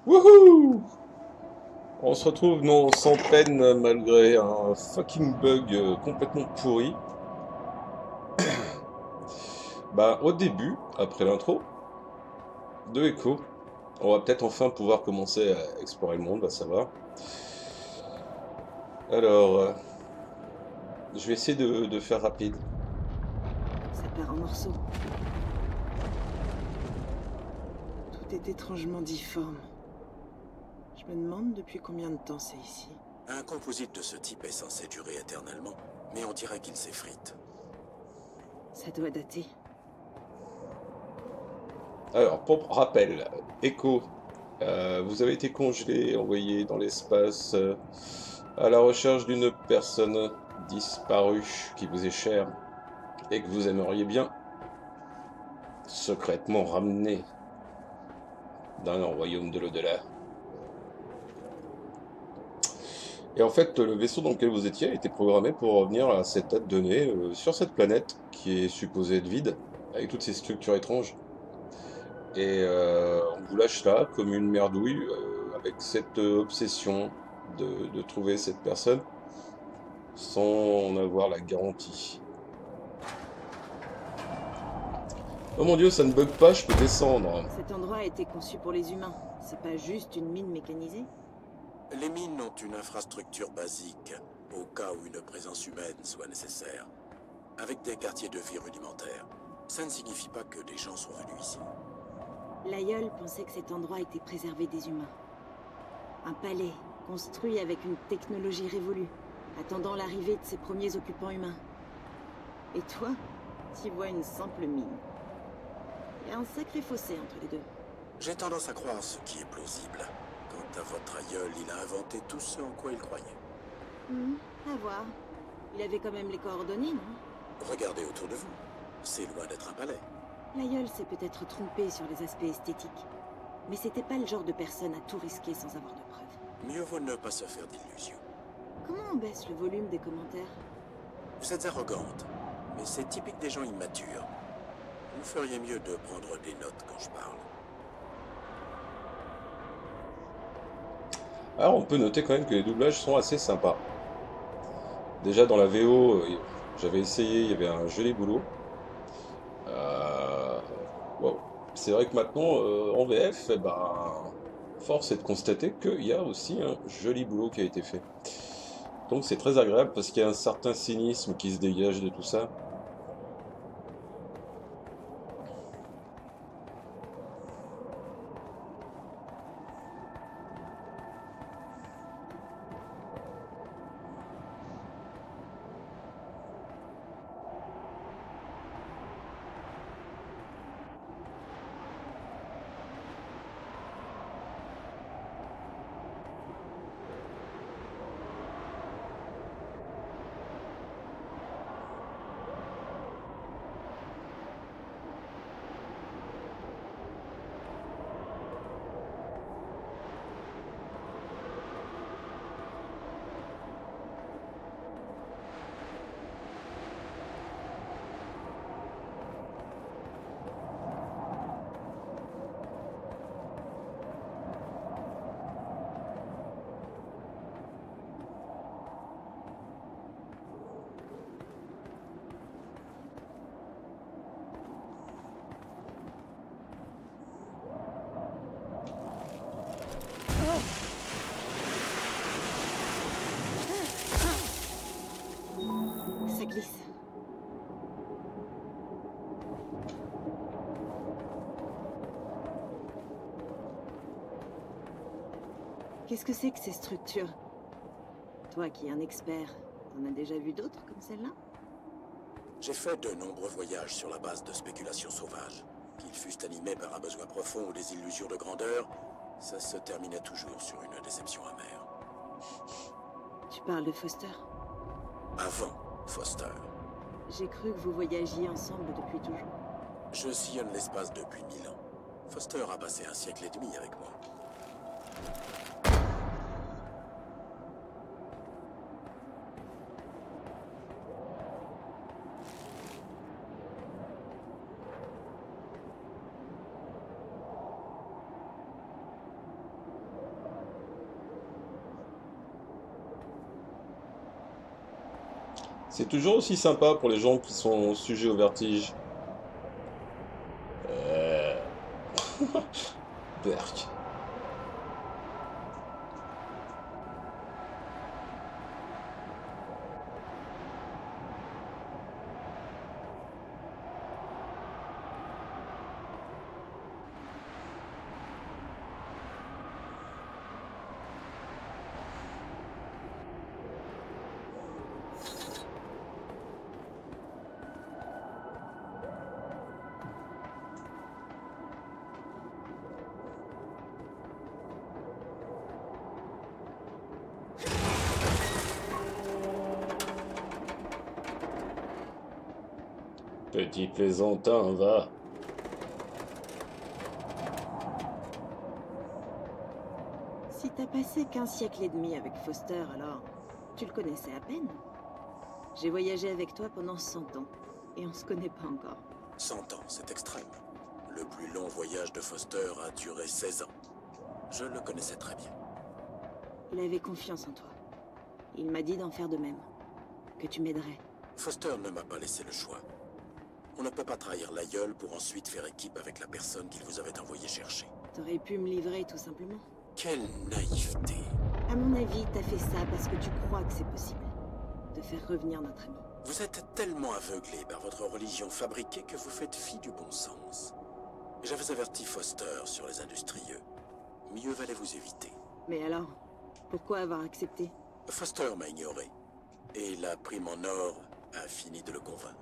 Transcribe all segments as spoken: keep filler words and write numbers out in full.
Wouhou! On se retrouve non sans peine euh, malgré un fucking bug euh, complètement pourri. Bah au début, après l'intro de Echo, on va peut-être enfin pouvoir commencer à explorer le monde, va savoir. Alors, euh, je vais essayer de, de faire rapide. Ça part en morceaux. Tout est étrangement difforme. Je me demande depuis combien de temps c'est ici. Un composite de ce type est censé durer éternellement, mais on dirait qu'il s'effrite. Ça doit dater. Alors, pour rappel, Echo, euh, vous avez été congelé, envoyé dans l'espace euh, à la recherche d'une personne disparue qui vous est chère et que vous aimeriez bien secrètement ramener dans le royaume de l'au-delà. Et en fait, le vaisseau dans lequel vous étiez a été programmé pour revenir à cette date donnée euh, sur cette planète qui est supposée être vide, avec toutes ces structures étranges. Et euh, on vous lâche là comme une merdouille euh, avec cette euh, obsession de, de trouver cette personne sans en avoir la garantie. Oh mon dieu, ça ne bug pas, je peux descendre. Cet endroit a été conçu pour les humains. C'est pas juste une mine mécanisée? Les mines ont une infrastructure basique, au cas où une présence humaine soit nécessaire, avec des quartiers de vie rudimentaires. Ça ne signifie pas que des gens sont venus ici. L'aïeul pensait que cet endroit était préservé des humains. Un palais, construit avec une technologie révolue, attendant l'arrivée de ses premiers occupants humains. Et toi, tu vois une simple mine. Il y a un sacré fossé entre les deux. J'ai tendance à croire ce qui est plausible. Quant à votre aïeul, il a inventé tout ce en quoi il croyait. Hmm, à voir. Il avait quand même les coordonnées, non? Regardez autour de vous. C'est loin d'être un palais. L'aïeul s'est peut-être trompé sur les aspects esthétiques. Mais c'était pas le genre de personne à tout risquer sans avoir de preuves. Mieux vaut ne pas se faire d'illusions. Comment on baisse le volume des commentaires? Vous êtes arrogante, mais c'est typique des gens immatures. Vous feriez mieux de prendre des notes quand je parle. Alors on peut noter quand même que les doublages sont assez sympas. Déjà dans la V O, euh, j'avais essayé, il y avait un joli boulot. Euh, wow. C'est vrai que maintenant, euh, en V F, eh ben, force est de constater qu'il y a aussi un joli boulot qui a été fait. Donc c'est très agréable parce qu'il y a un certain cynisme qui se dégage de tout ça. Ça glisse. Qu'est-ce que c'est que ces structures? Toi qui es un expert, t'en as déjà vu d'autres comme celle-là? J'ai fait de nombreux voyages sur la base de spéculations sauvages. Qu'ils fussent animés par un besoin profond ou des illusions de grandeur, ça se terminait toujours sur une déception amère. Tu parles de Foster? Avant Foster, J'ai cru que vous voyagiez ensemble depuis toujours. je sillonne l'espace depuis mille ans. Foster a passé un siècle et demi avec moi. C'est toujours aussi sympa pour les gens qui sont sujets au vertige. Euh... Berk. Petit plaisantin, va. Si t'as passé qu'un siècle et demi avec Foster, alors tu le connaissais à peine. J'ai voyagé avec toi pendant cent ans, et on se connaît pas encore. Cent ans, c'est extrême. Le plus long voyage de Foster a duré seize ans. Je le connaissais très bien. Il avait confiance en toi. Il m'a dit d'en faire de même. Que tu m'aiderais. Foster ne m'a pas laissé le choix. On ne peut pas trahir l'aïeul pour ensuite faire équipe avec la personne qu'il vous avait envoyé chercher. T'aurais pu me livrer tout simplement. Quelle naïveté! À mon avis, t'as fait ça parce que tu crois que c'est possible. De faire revenir notre ami. Vous êtes tellement aveuglé par votre religion fabriquée que vous faites fi du bon sens. J'avais averti Foster sur les industrieux. Mieux valait vous éviter. Mais alors, pourquoi avoir accepté? Foster m'a ignoré. Et la prime en or a fini de le convaincre.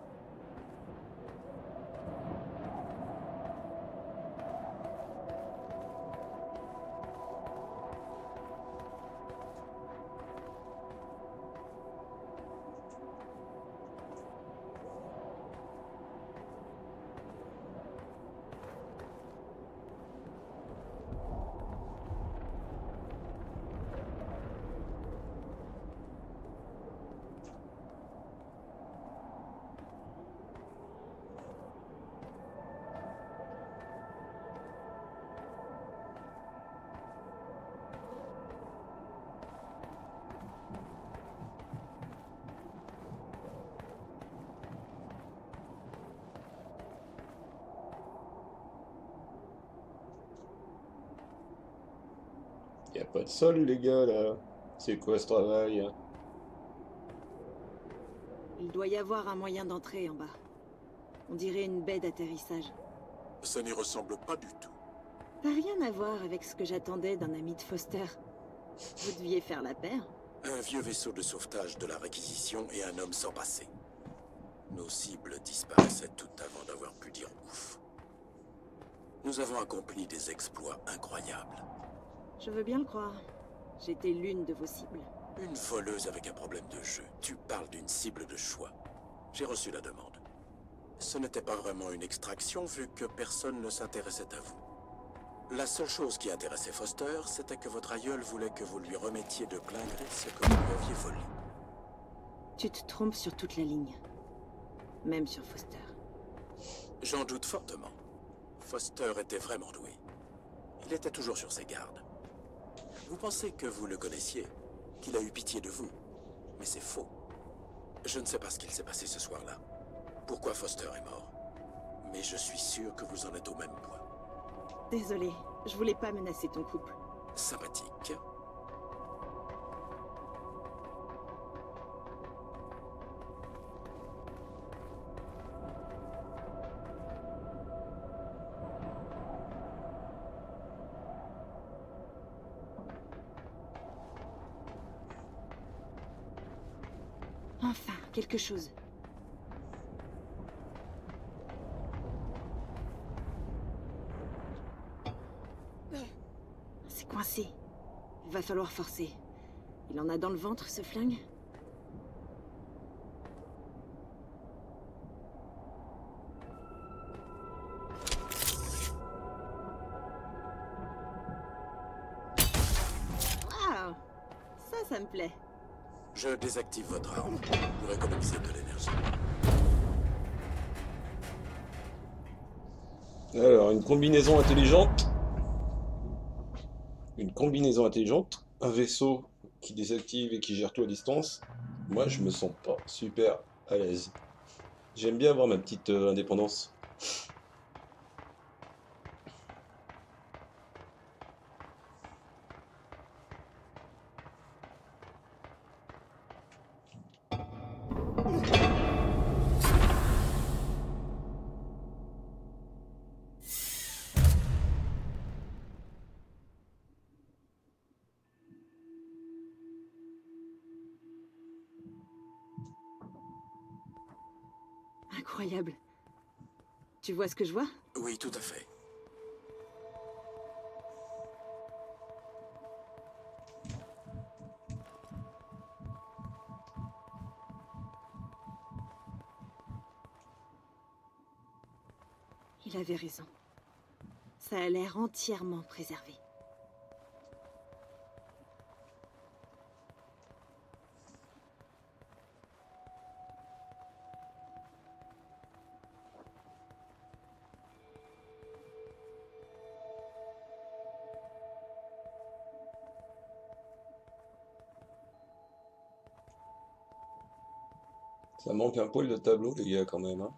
Y a pas de sol, les gars, là. C'est quoi ce travail? Il doit y avoir un moyen d'entrer en bas. On dirait une baie d'atterrissage. Ça n'y ressemble pas du tout. T'as rien à voir avec ce que j'attendais d'un ami de Foster. Vous deviez faire la paire. Un vieux vaisseau de sauvetage de la réquisition et un homme sans passé. Nos cibles disparaissaient toutes avant d'avoir pu dire ouf. Nous avons accompli des exploits incroyables. Je veux bien le croire. J'étais l'une de vos cibles. Une voleuse avec un problème de jeu. Tu parles d'une cible de choix. J'ai reçu la demande. Ce n'était pas vraiment une extraction vu que personne ne s'intéressait à vous. La seule chose qui intéressait Foster, c'était que votre aïeul voulait que vous lui remettiez de plein gré ce que vous lui aviez volé. Tu te trompes sur toute la ligne. Même sur Foster. J'en doute fortement. Foster était vraiment doué. Il était toujours sur ses gardes. Vous pensez que vous le connaissiez, qu'il a eu pitié de vous. Mais c'est faux. Je ne sais pas ce qu'il s'est passé ce soir-là. Pourquoi Foster est mort. Mais je suis sûr que vous en êtes au même point. Désolé, je voulais pas menacer ton couple. Sympathique. Enfin, quelque chose. C'est coincé. Il va falloir forcer. Il en a dans le ventre, ce flingue? Waouh! Ça, ça me plaît. Je désactive votre arme pour économiser de l'énergie. Alors, une combinaison intelligente. Une combinaison intelligente. Un vaisseau qui désactive et qui gère tout à distance. Moi, je me sens pas super à l'aise. J'aime bien avoir ma petite euh, indépendance. Incroyable. Tu vois ce que je vois? Oui, tout à fait. Il avait raison. Ça a l'air entièrement préservé. Ça manque un poil de tableau, les gars, quand même, hein.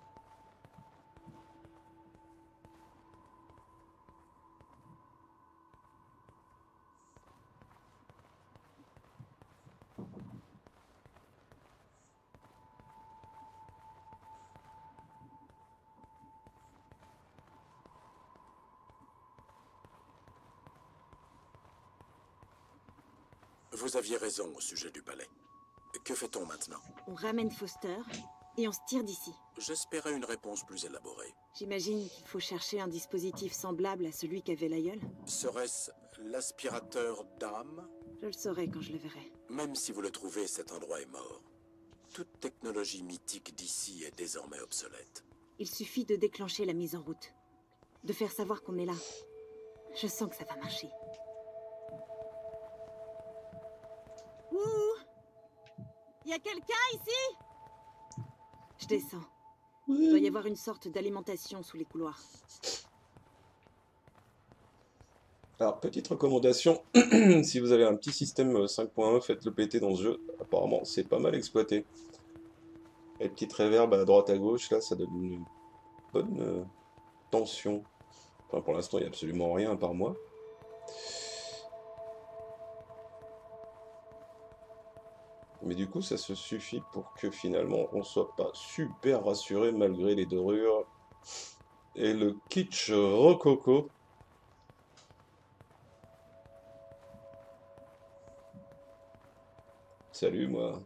Vous aviez raison au sujet du palais. Que fait-on maintenant? On ramène Foster et on se tire d'ici. J'espérais une réponse plus élaborée. J'imagine qu'il faut chercher un dispositif semblable à celui qu'avait l'aïeul. Serait-ce l'aspirateur d'âme? Je le saurai quand je le verrai. Même si vous le trouvez, cet endroit est mort. Toute technologie mythique d'ici est désormais obsolète. Il suffit de déclencher la mise en route. De faire savoir qu'on est là. Je sens que ça va marcher. Ouh! Y a quelqu'un ici? Je descends. Il doit y avoir une sorte d'alimentation sous les couloirs. Alors, petite recommandation, si vous avez un petit système cinq point un, faites-le péter dans ce jeu. Apparemment, c'est pas mal exploité. Les petites réverbes à droite à gauche, là, ça donne une bonne euh, tension. Enfin, pour l'instant, il n'y a absolument rien à part moi. Mais du coup, ça se suffit pour que finalement, on soit pas super rassuré malgré les dorures et le kitsch rococo. Salut, moi.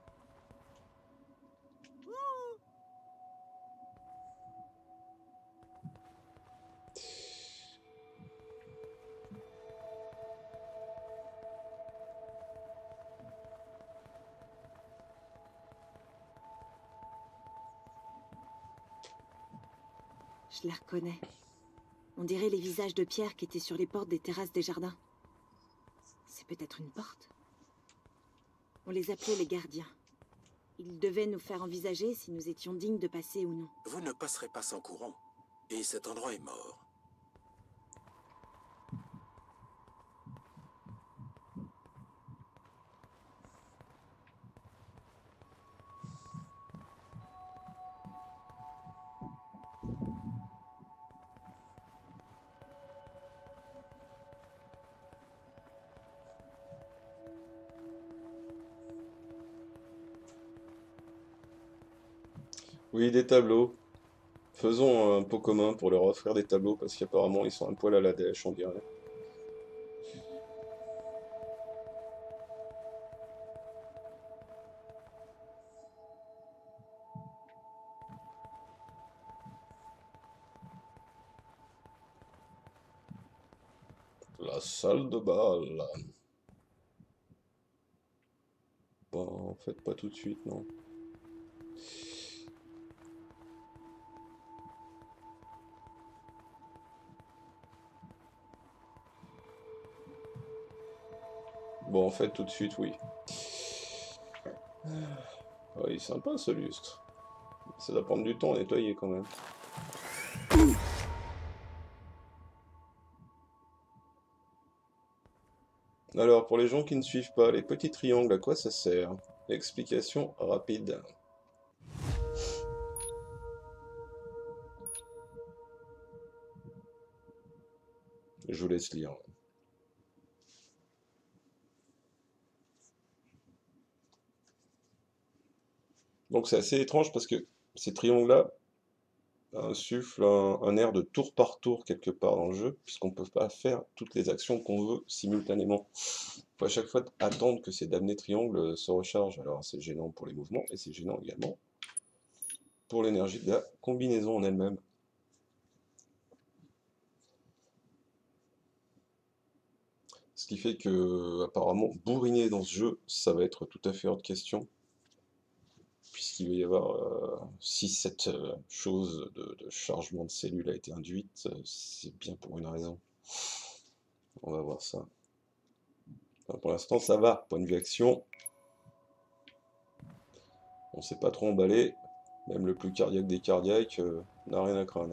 Je la reconnais. On dirait les visages de pierre qui étaient sur les portes des terrasses des jardins. C'est peut-être une porte? On les appelait les gardiens. Ils devaient nous faire envisager si nous étions dignes de passer ou non. Vous ne passerez pas sans courant. Et cet endroit est mort. Oui, des tableaux. Faisons un pot commun pour leur offrir des tableaux parce qu'apparemment ils sont un poil à la dèche, on dirait. La salle de bal. Bon, en fait, pas tout de suite, non. Bon, en fait, tout de suite, oui. Ah, il est sympa ce lustre. Ça doit prendre du temps à nettoyer quand même. Alors, pour les gens qui ne suivent pas, les petits triangles, à quoi ça sert? Explication rapide. Je vous laisse lire. Donc c'est assez étrange parce que ces triangles-là insufflent un, un air de tour par tour quelque part dans le jeu, puisqu'on ne peut pas faire toutes les actions qu'on veut simultanément. Il faut à chaque fois attendre que ces damnés triangles se rechargent. Alors c'est gênant pour les mouvements, et c'est gênant également pour l'énergie de la combinaison en elle-même. Ce qui fait que, apparemment, bourriner dans ce jeu, ça va être tout à fait hors de question. Puisqu'il va y avoir euh, si cette euh, chose de, de chargement de cellules a été induite, euh, c'est bien pour une raison. On va voir ça. Enfin, pour l'instant, ça va. Point de vue action, on s'est pas trop emballé. Même le plus cardiaque des cardiaques euh, n'a rien à craindre.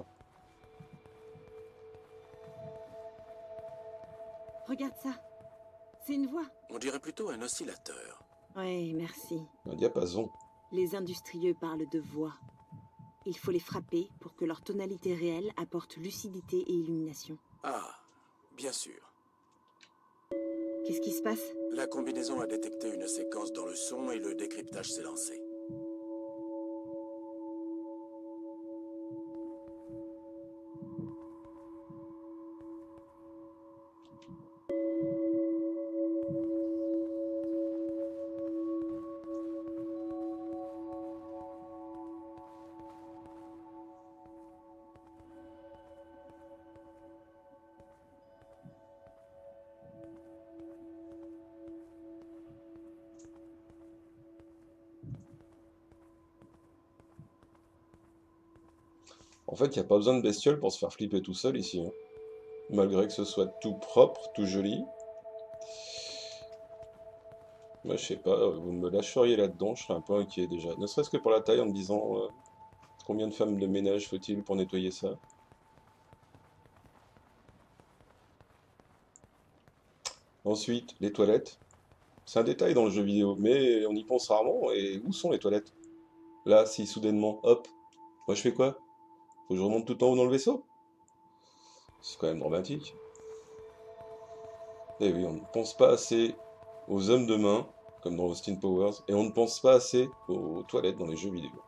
Regarde ça. C'est une voix. On dirait plutôt un oscillateur. Ouais, merci. Un diapason. Les industrieux parlent de voix. Il faut les frapper pour que leur tonalité réelle apporte lucidité et illumination. Ah, bien sûr. Qu'est-ce qui se passe? La combinaison a détecté une séquence dans le son et le décryptage s'est lancé. En fait, il n'y a pas besoin de bestiole pour se faire flipper tout seul ici. Hein. Malgré que ce soit tout propre, tout joli. Moi, je sais pas, vous me lâcheriez là-dedans, je serais un peu inquiet déjà. Ne serait-ce que pour la taille en me disant euh, combien de femmes de ménage faut-il pour nettoyer ça. Ensuite, les toilettes. C'est un détail dans le jeu vidéo, mais on y pense rarement. Et où sont les toilettes? Là, si soudainement, hop, moi je fais quoi? Faut que je remonte tout en haut dans le vaisseau? C'est quand même dramatique. Eh oui, on ne pense pas assez aux hommes de main, comme dans Austin Powers, et on ne pense pas assez aux toilettes dans les jeux vidéo.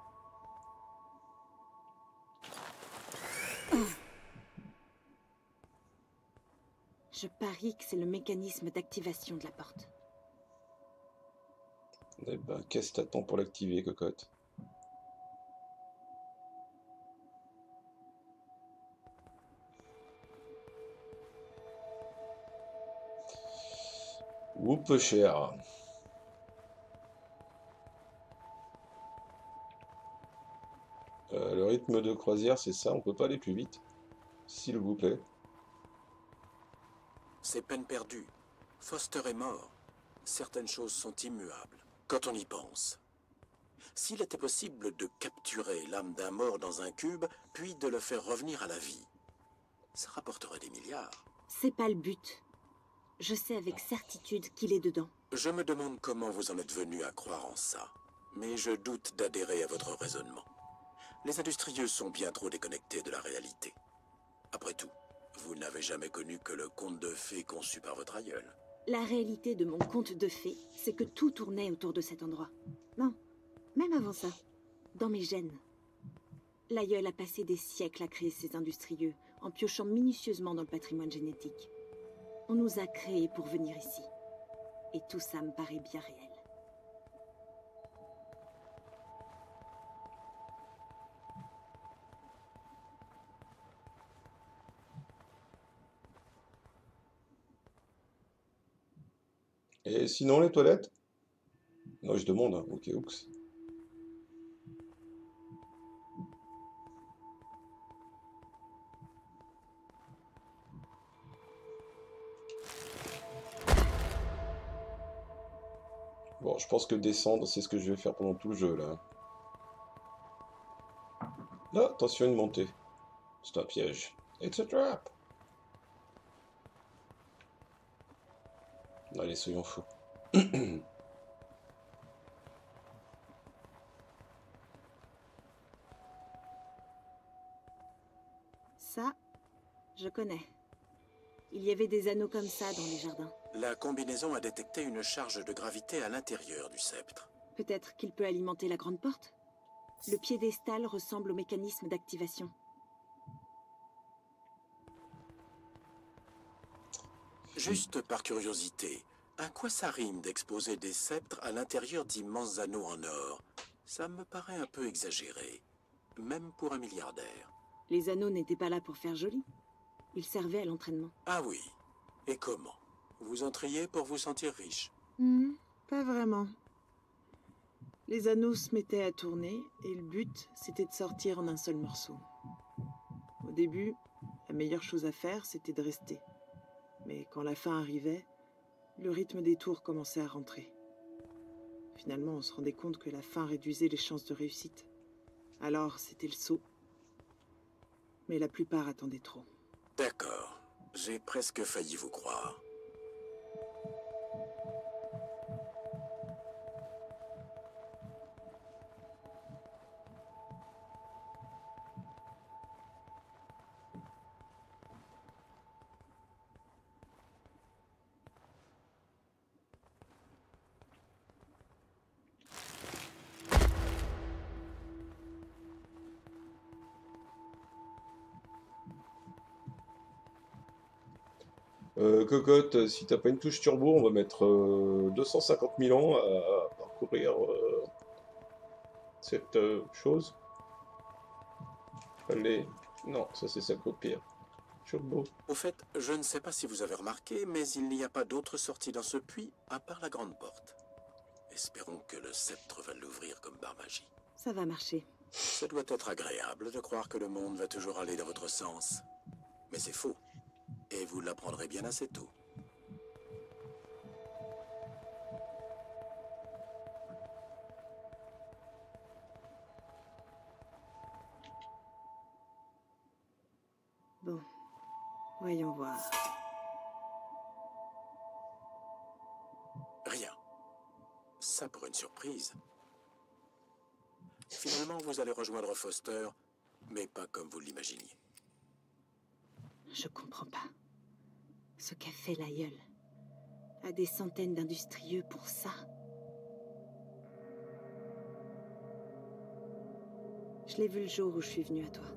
Je parie que c'est le mécanisme d'activation de la porte. Eh ben, qu'est-ce que t'attends pour l'activer, cocotte? Ou peu cher. Euh, le rythme de croisière, c'est ça, on peut pas aller plus vite. S'il vous plaît. C'est peine perdue. Foster est mort. Certaines choses sont immuables, quand on y pense. S'il était possible de capturer l'âme d'un mort dans un cube, puis de le faire revenir à la vie, ça rapporterait des milliards. C'est pas le but. Je sais avec certitude qu'il est dedans. Je me demande comment vous en êtes venu à croire en ça, mais je doute d'adhérer à votre raisonnement. Les industrieux sont bien trop déconnectés de la réalité. Après tout, vous n'avez jamais connu que le conte de fées conçu par votre aïeul. La réalité de mon conte de fées, c'est que tout tournait autour de cet endroit. Non, même avant ça, dans mes gènes. L'aïeul a passé des siècles à créer ces industrieux, en piochant minutieusement dans le patrimoine génétique. On nous a créés pour venir ici. Et tout ça me paraît bien réel. Et sinon, les toilettes? Non, je demande, hein. Ok, oups. Bon, je pense que descendre, c'est ce que je vais faire pendant tout le jeu, là. Là, attention, une montée. C'est un piège. It's a trap. Allez, soyons fous. Ça, je connais. Il y avait des anneaux comme ça dans les jardins. La combinaison a détecté une charge de gravité à l'intérieur du sceptre. Peut-être qu'il peut alimenter la grande porte? Le piédestal ressemble au mécanisme d'activation. Juste par curiosité, à quoi ça rime d'exposer des sceptres à l'intérieur d'immenses anneaux en or? Ça me paraît un peu exagéré, même pour un milliardaire. Les anneaux n'étaient pas là pour faire joli. Ils servaient à l'entraînement. Ah oui, et comment? Vous entriez pour vous sentir riche? Hmm, pas vraiment. Les anneaux se mettaient à tourner et le but, c'était de sortir en un seul morceau. Au début, la meilleure chose à faire, c'était de rester. Mais quand la fin arrivait, le rythme des tours commençait à rentrer. Finalement, on se rendait compte que la fin réduisait les chances de réussite. Alors, c'était le saut. Mais la plupart attendaient trop. D'accord, j'ai presque failli vous croire. Euh, cocotte, si t'as pas une touche turbo, on va mettre euh, deux cent cinquante mille ans à, à parcourir euh, cette euh, chose. Allez, non, ça c'est ça pire. Turbo. Au fait, je ne sais pas si vous avez remarqué, mais il n'y a pas d'autre sortie dans ce puits à part la grande porte. Espérons que le sceptre va l'ouvrir comme par magie. Ça va marcher. Ça doit être agréable de croire que le monde va toujours aller dans votre sens. Mais c'est faux. Et vous l'apprendrez bien assez tôt. Bon, voyons voir. Rien. Ça pour une surprise. Finalement, vous allez rejoindre Foster, mais pas comme vous l'imaginiez. Je comprends pas. Ce qu'a fait l'aïeul. À des centaines d'industrieux pour ça. Je l'ai vu le jour où je suis venue à toi.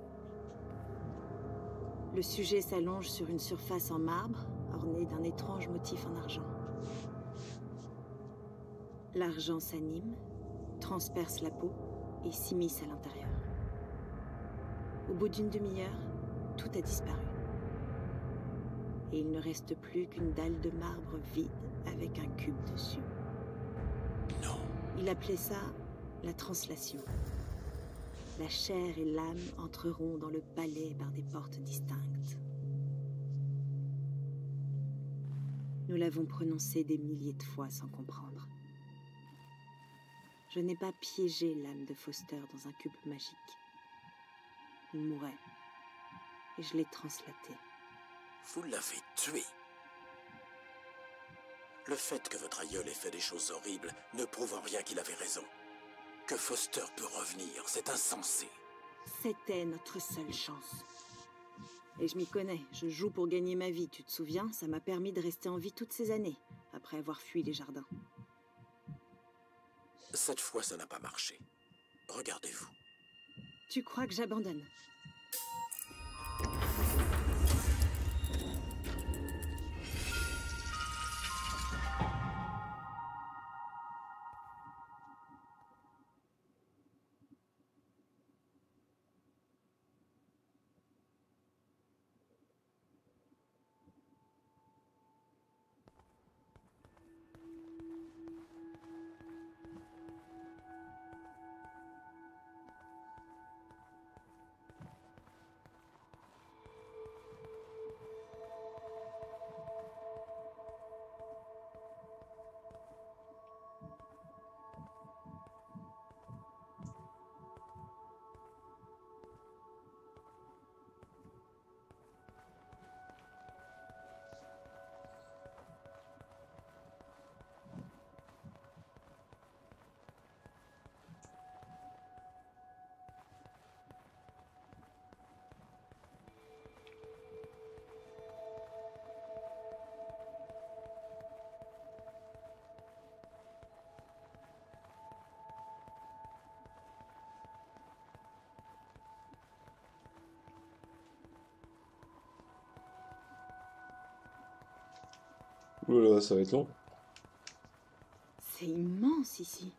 Le sujet s'allonge sur une surface en marbre, ornée d'un étrange motif en argent. L'argent s'anime, transperce la peau et s'immisce à l'intérieur. Au bout d'une demi-heure, tout a disparu. Et il ne reste plus qu'une dalle de marbre vide avec un cube dessus. Non. Il appelait ça la translation. La chair et l'âme entreront dans le palais par des portes distinctes. Nous l'avons prononcé des milliers de fois sans comprendre. Je n'ai pas piégé l'âme de Foster dans un cube magique. Il mourait, et je l'ai translaté. Vous l'avez tué. Le fait que votre aïeul ait fait des choses horribles ne prouve en rien qu'il avait raison. Que Foster peut revenir, c'est insensé. C'était notre seule chance. Et je m'y connais, je joue pour gagner ma vie, tu te souviens? Ça m'a permis de rester en vie toutes ces années, après avoir fui les jardins. Cette fois, ça n'a pas marché. Regardez-vous. Tu crois que j'abandonne? Oula, ça va être long. C'est immense ici.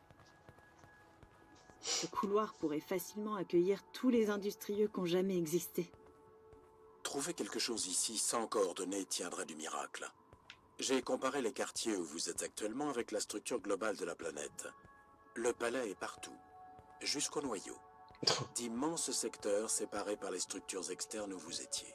Ce couloir pourrait facilement accueillir tous les industrieux qui ont jamais existé. Trouver quelque chose ici sans coordonnées tiendrait du miracle. J'ai comparé les quartiers où vous êtes actuellement avec la structure globale de la planète. Le palais est partout, jusqu'au noyau. D'immenses secteurs séparés par les structures externes où vous étiez.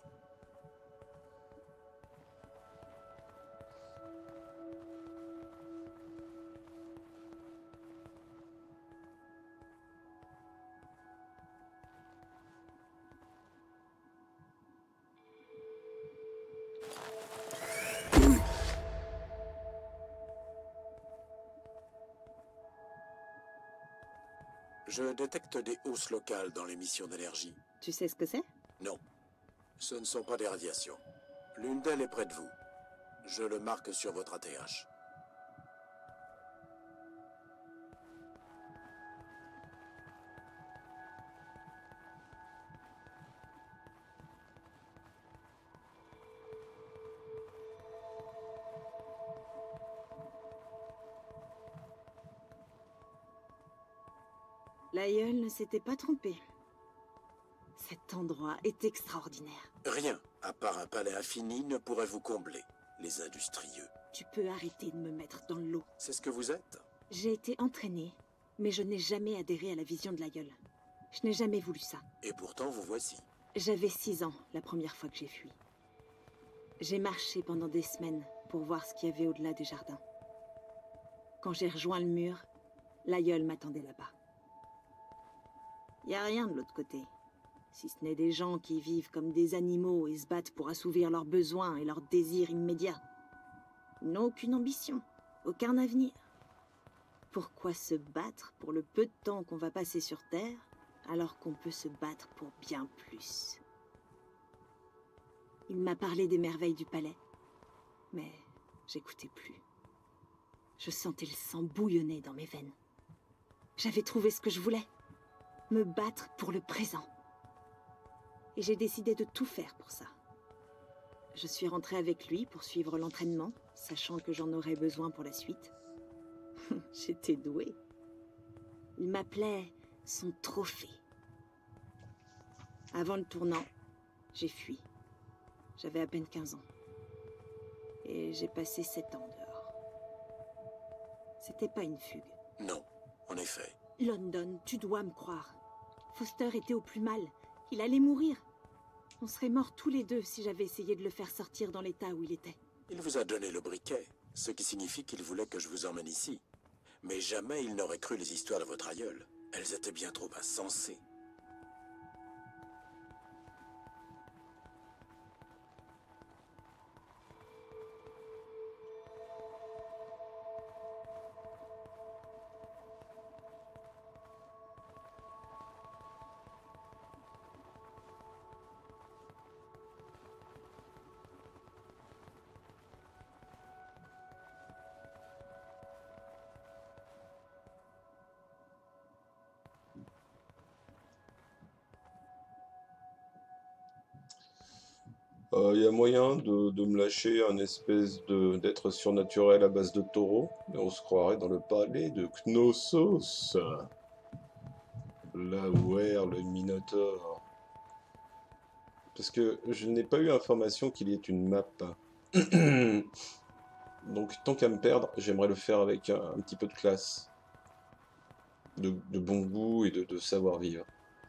Je détecte des hausses locales dans l'émission d'énergie. Tu sais ce que c'est? Non, ce ne sont pas des radiations. L'une d'elles est près de vous. Je le marque sur votre A T H. L'aïeul ne s'était pas trompé. Cet endroit est extraordinaire. Rien, à part un palais infini, ne pourrait vous combler, les industrieux. Tu peux arrêter de me mettre dans l'eau. C'est ce que vous êtes? J'ai été entraînée, mais je n'ai jamais adhéré à la vision de l'aïeul. Je n'ai jamais voulu ça. Et pourtant, vous voici. J'avais six ans la première fois que j'ai fui. J'ai marché pendant des semaines pour voir ce qu'il y avait au-delà des jardins. Quand j'ai rejoint le mur, l'aïeul m'attendait là-bas. Y a rien de l'autre côté, si ce n'est des gens qui vivent comme des animaux et se battent pour assouvir leurs besoins et leurs désirs immédiats. Ils n'ont aucune ambition, aucun avenir. Pourquoi se battre pour le peu de temps qu'on va passer sur Terre, alors qu'on peut se battre pour bien plus? Il m'a parlé des merveilles du palais, mais j'écoutais plus. Je sentais le sang bouillonner dans mes veines. J'avais trouvé ce que je voulais. Me battre pour le présent. Et j'ai décidé de tout faire pour ça. Je suis rentrée avec lui pour suivre l'entraînement, sachant que j'en aurais besoin pour la suite. J'étais douée. Il m'appelait son trophée. Avant le tournant, j'ai fui. J'avais à peine quinze ans. Et j'ai passé sept ans dehors. C'était pas une fugue. Non, en effet. London, tu dois me croire. Foster était au plus mal. Il allait mourir. On serait morts tous les deux si j'avais essayé de le faire sortir dans l'état où il était. Il vous a donné le briquet, ce qui signifie qu'il voulait que je vous emmène ici. Mais jamais il n'aurait cru les histoires de votre aïeul. Elles étaient bien trop insensées. Il y a moyen de, de me lâcher un espèce de d'être surnaturel à base de taureau, mais on se croirait dans le palais de Knossos. Là où erre le Minotaure. Parce que je n'ai pas eu information qu'il y ait une map. Donc tant qu'à me perdre, j'aimerais le faire avec un, un petit peu de classe. De, de bon goût et de, de savoir-vivre.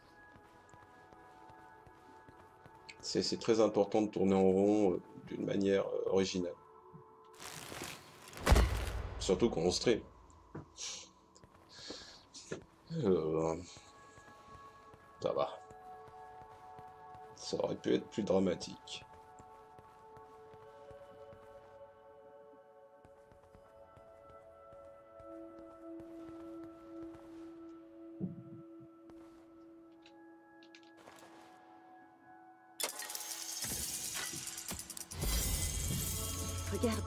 C'est très important de tourner en rond euh, d'une manière euh, originale. Surtout quand on stream. Euh, ça va. Ça aurait pu être plus dramatique. Regarde.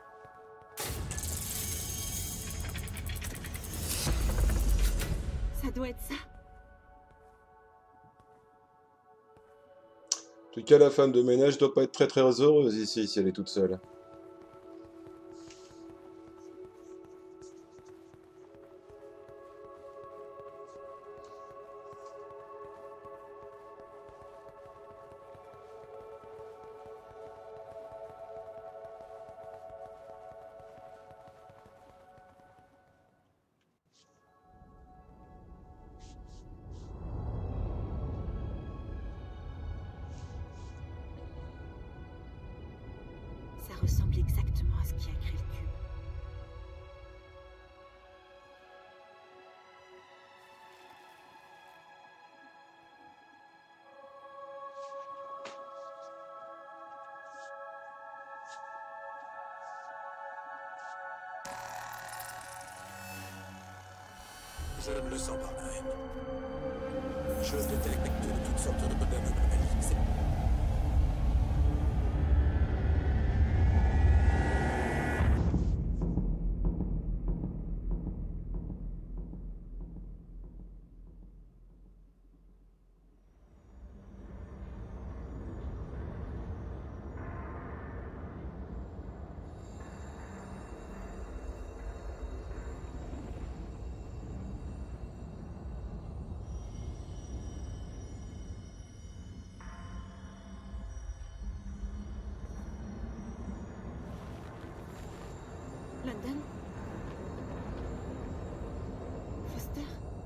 Ça doit être ça. En tout cas, la femme de ménage doit pas être très très heureuse ici, si elle est toute seule. Ça ressemble exactement à ce qui a créé le cube. Je ne le sens pas, ma haine. Je détecte de toutes sortes de d'anomalies. C'est... London? Foster?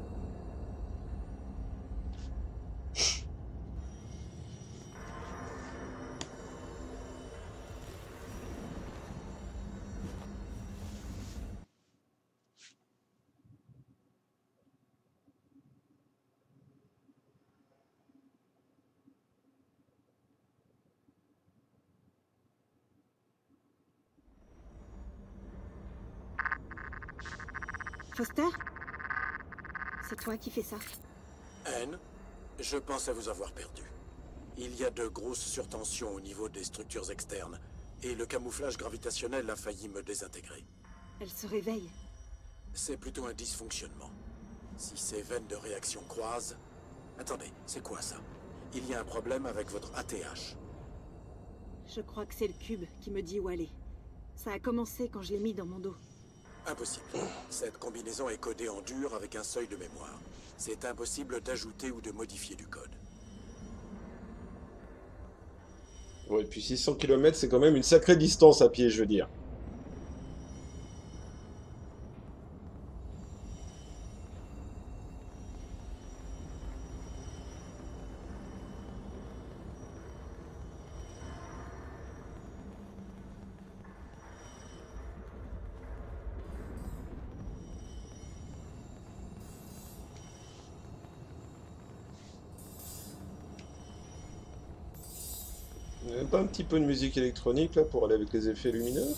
Foster? C'est toi qui fais ça? Anne, je pense à vous avoir perdu. Il y a de grosses surtensions au niveau des structures externes, et le camouflage gravitationnel a failli me désintégrer. Elle se réveille. C'est plutôt un dysfonctionnement. Si ces veines de réaction croisent... Attendez, c'est quoi ça? Il y a un problème avec votre A T H. Je crois que c'est le cube qui me dit où aller. Ça a commencé quand je l'ai mis dans mon dos. Impossible. Cette combinaison est codée en dur avec un seuil de mémoire. C'est impossible d'ajouter ou de modifier du code. Ouais, et puis six cents kilomètres, c'est quand même une sacrée distance à pied, je veux dire. Il n'y a pas un petit peu de musique électronique là pour aller avec les effets lumineux?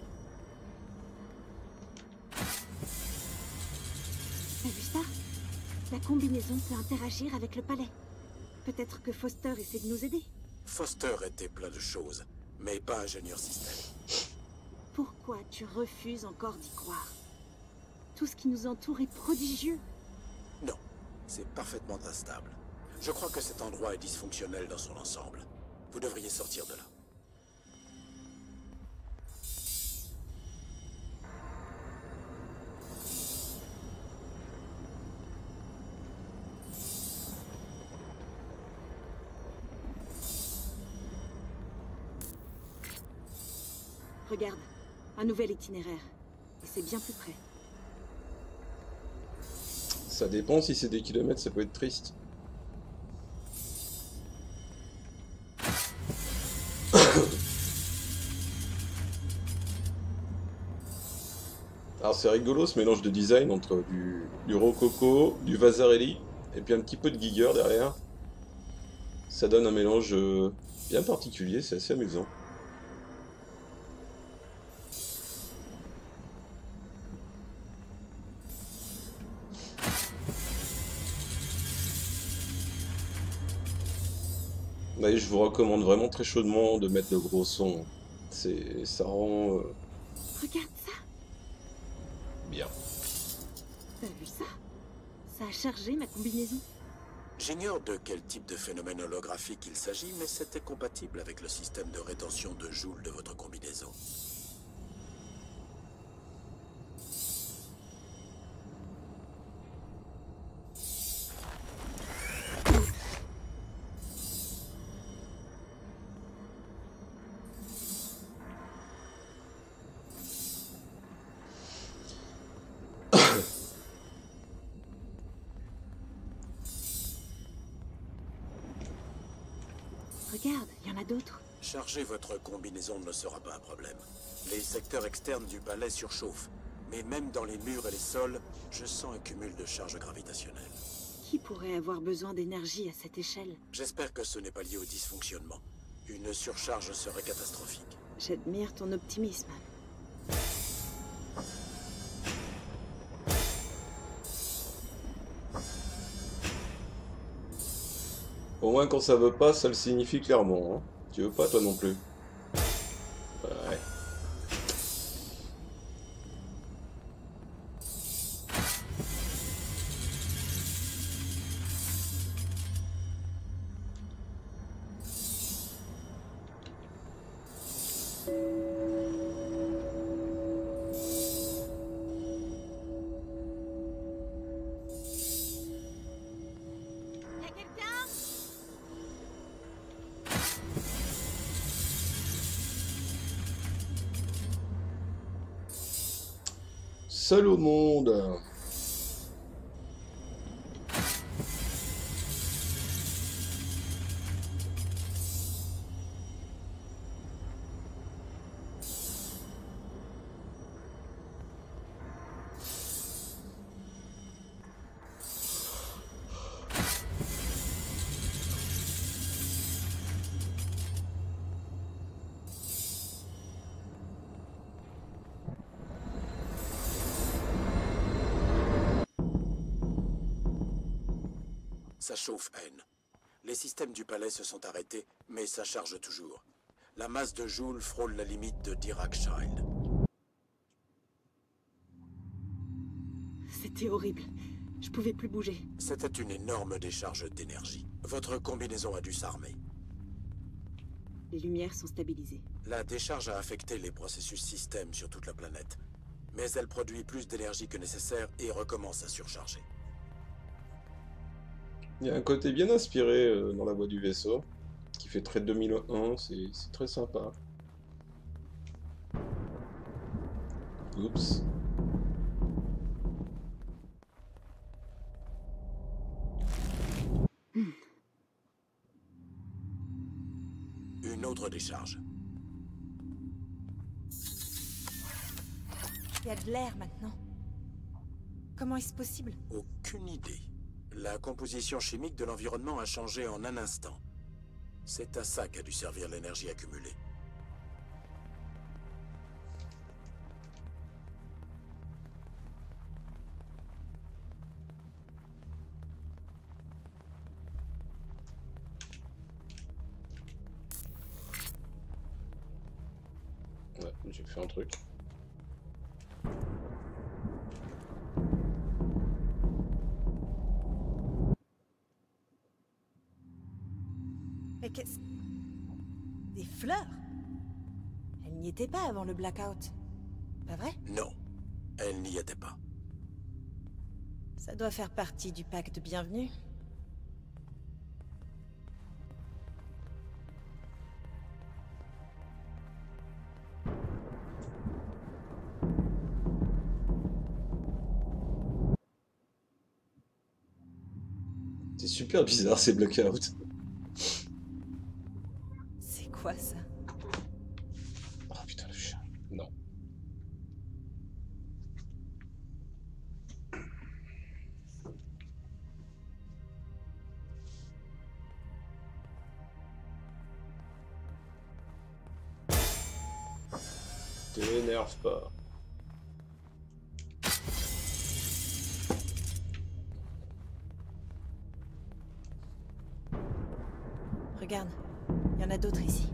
T'as vu ça? La combinaison peut interagir avec le palais. Peut-être que Foster essaie de nous aider. Foster était plein de choses, mais pas ingénieur système. Pourquoi tu refuses encore d'y croire? Tout ce qui nous entoure est prodigieux. Non, c'est parfaitement instable. Je crois que cet endroit est dysfonctionnel dans son ensemble. Vous devriez sortir de là. Regarde, un nouvel itinéraire. Et c'est bien plus près. Ça dépend, si c'est des kilomètres, ça peut être triste. Alors c'est rigolo ce mélange de design entre du, du rococo, du Vasarely et puis un petit peu de Giger derrière. Ça donne un mélange euh, bien particulier, c'est assez amusant. Mais je vous recommande vraiment très chaudement de mettre le gros son. C'est, ça rend euh, Regarde ça. bien. T'as vu ça? Ça a chargé ma combinaison? J'ignore de quel type de phénomène holographique il s'agit, mais c'était compatible avec le système de rétention de Joule de votre combinaison. Regarde, il y en a d'autres. Charger votre combinaison ne sera pas un problème. Les secteurs externes du palais surchauffent. Mais même dans les murs et les sols, je sens un cumul de charges gravitationnelles. Qui pourrait avoir besoin d'énergie à cette échelle? J'espère que ce n'est pas lié au dysfonctionnement. Une surcharge serait catastrophique. J'admire ton optimisme. Au moins, quand ça veut pas, ça le signifie clairement. Hein. Tu veux pas, toi non plus. Ouais. Y'a quelqu'un? Salut au monde. Ça chauffe, N. Les systèmes du palais se sont arrêtés, mais ça charge toujours. La masse de Joule frôle la limite de Dirac-Child. C'était horrible. Je pouvais plus bouger. C'était une énorme décharge d'énergie. Votre combinaison a dû s'armer. Les lumières sont stabilisées. La décharge a affecté les processus système sur toute la planète. Mais elle produit plus d'énergie que nécessaire et recommence à surcharger. Il y a un côté bien inspiré euh, dans la voie du vaisseau, qui fait très deux mille un, c'est c'est très sympa. Oups. Une autre décharge. Il y a de l'air maintenant. Comment est-ce possible? Aucune idée. La composition chimique de l'environnement a changé en un instant. C'est à ça qu'a dû servir l'énergie accumulée. Ouais, j'ai fait un truc. Mais qu'est-ce... Des fleurs? Elles n'y étaient pas avant le blackout. Pas vrai? Non, elle n'y était pas. Ça doit faire partie du pack de bienvenue. C'est super bizarre ces blackouts. C'est quoi ça? Oh putain le chat. Non. T'énerve pas. Regarde, il y en a d'autres ici.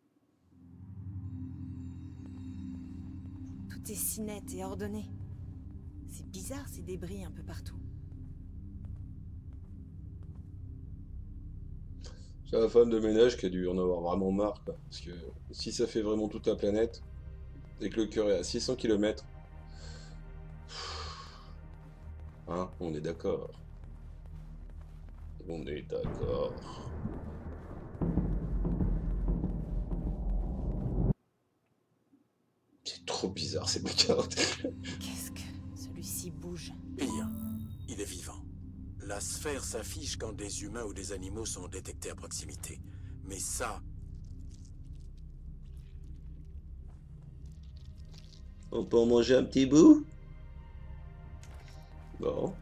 Tout est si net et ordonné. C'est bizarre ces débris un peu partout. C'est la femme de ménage qui a dû en avoir vraiment marre, quoi. Parce que si ça fait vraiment toute la planète, et que le cœur est à six cents kilomètres, hein, on est d'accord. On est d'accord. C'est trop bizarre ces Picard. Qu'est-ce que... Celui-ci bouge. Pire, il est vivant. La sphère s'affiche quand des humains ou des animaux sont détectés à proximité. Mais ça, On peut en manger un petit bout? Bon.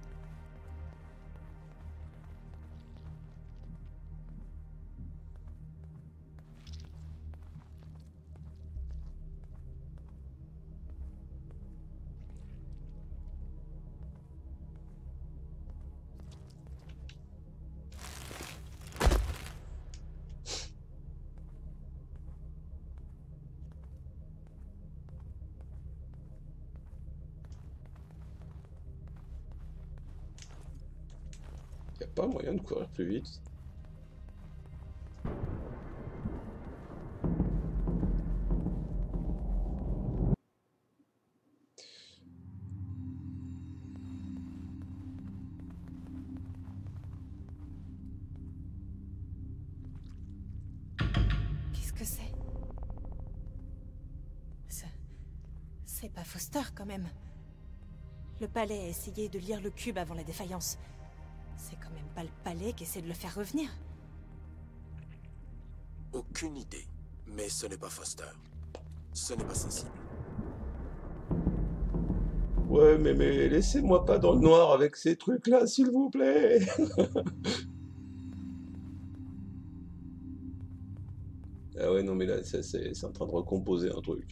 Y a pas moyen de courir plus vite? Qu'est-ce que c'est? Ce... C'est pas Foster, quand même. Le palais a essayé de lire le cube avant la défaillance. C'est quand même pas le palais qui essaie de le faire revenir. aucune idée. Mais ce n'est pas Foster. Ce n'est pas sensible. Ouais, mais, mais laissez-moi pas dans le noir avec ces trucs-là, s'il vous plaît. Ah ouais, non, mais là, ça, c'est c'est en train de recomposer un truc.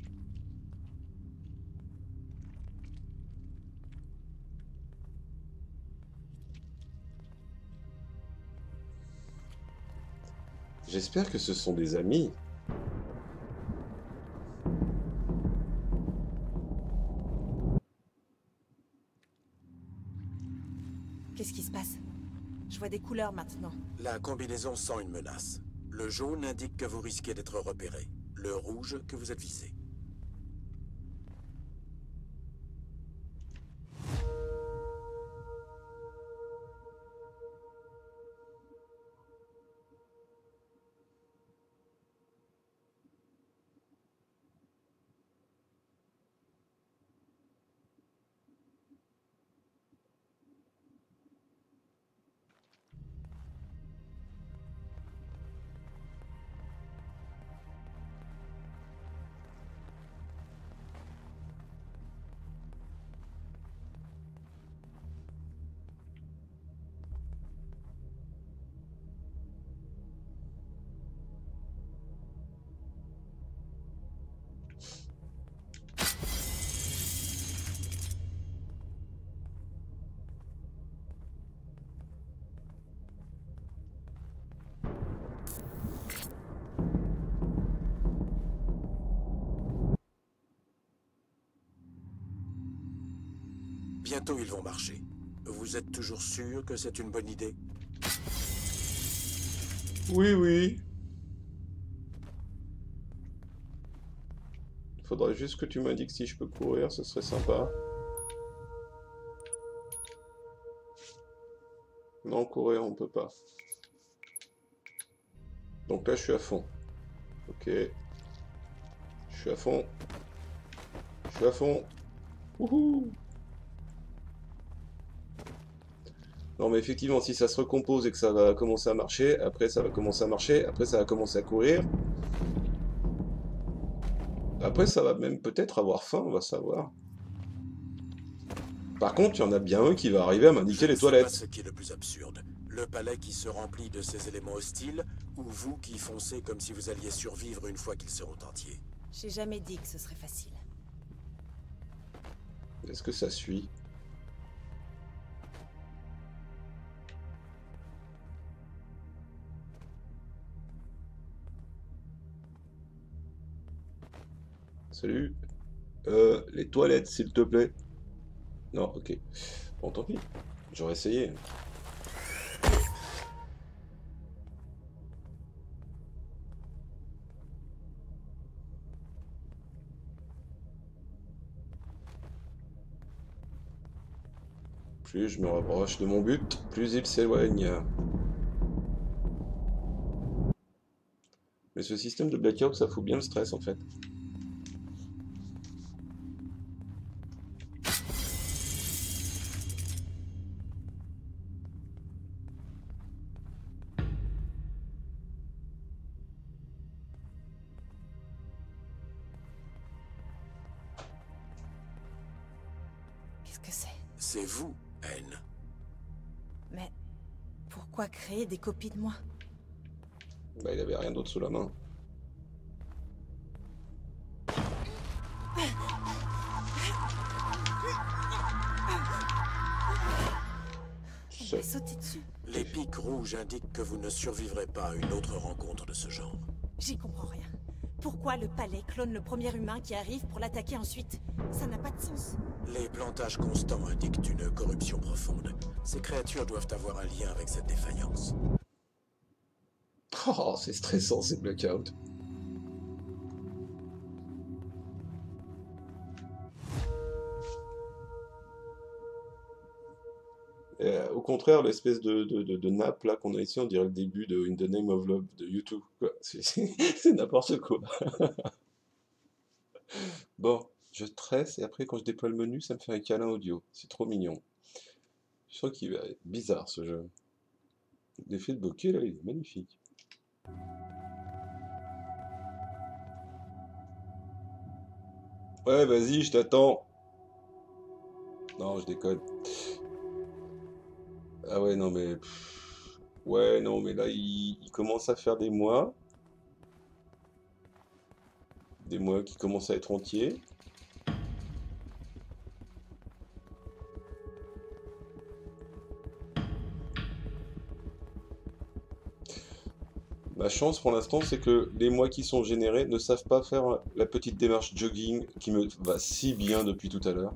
J'espère que ce sont des amis. Qu'est-ce qui se passe? Je vois des couleurs maintenant. La combinaison sent une menace. Le jaune indique que vous risquez d'être repéré. Le rouge que vous êtes visé. Bientôt ils vont marcher. Vous êtes toujours sûr que c'est une bonne idée? Oui, oui. Faudrait juste que tu m'indiques si je peux courir, ce serait sympa. Non, courir, on peut pas. Donc là, je suis à fond. Ok. Je suis à fond. Je suis à fond. Wouhou! Non, mais effectivement, si ça se recompose et que ça va commencer à marcher, après ça va commencer à marcher, après ça va commencer à courir. Après, ça va même peut-être avoir faim, on va savoir. Par contre, il y en a bien un qui va arriver à m'indiquer Je les ne sais pas toilettes. ce qui est le plus absurde. Le palais qui se remplit de ces éléments hostiles, ou vous qui foncez comme si vous alliez survivre une fois qu'ils seront entiers. J'ai jamais dit que ce serait facile. Est-ce que ça suit? Salut. Euh, les toilettes, s'il te plaît. Non, ok. Bon, tant pis. J'aurais essayé. Plus je me rapproche de mon but, plus il s'éloigne. Mais ce système de blackout, ça fout bien le stress en fait. Qu'est-ce que c'est? C'est vous, Anne. Mais pourquoi créer des copies de moi? Bah, il avait rien d'autre sous la main. On m'a sauté dessus. Les pics rouges indiquent que vous ne survivrez pas à une autre rencontre de ce genre. J'y comprends rien. Pourquoi le palais clone le premier humain qui arrive pour l'attaquer ensuite? Ça n'a pas de sens. Les plantages constants indiquent une corruption profonde. Ces créatures doivent avoir un lien avec cette défaillance. Oh, c'est stressant ces blackouts. Euh, au contraire, l'espèce de, de, de, de nappe là qu'on a ici, on dirait le début de In the Name of Love de YouTube. C'est n'importe quoi. Bon, je tresse et après quand je déploie le menu, ça me fait un câlin audio. C'est trop mignon. Je sens qu'il est bizarre ce jeu. L'effet de bokeh là, il est magnifique. Ouais, vas-y, je t'attends. Non, je déconne. Ah ouais, non mais... pff, ouais, non mais là, il, il commence à faire des mois. Des mois qui commencent à être entiers. Ma chance pour l'instant, c'est que les mois qui sont générés ne savent pas faire la petite démarche jogging qui me va si bien depuis tout à l'heure.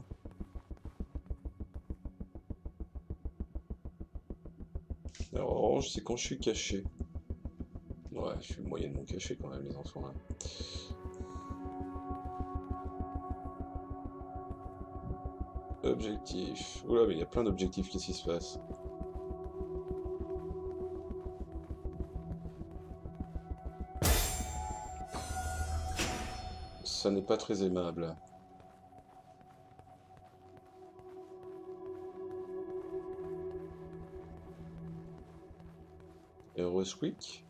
Alors, orange, c'est quand je suis caché. Ouais, je suis moyennement caché quand même, les enfants, là. Objectif. Oula, mais il y a plein d'objectifs, qu'est-ce qui se passe? Ça n'est pas très aimable. Heureuse Quick.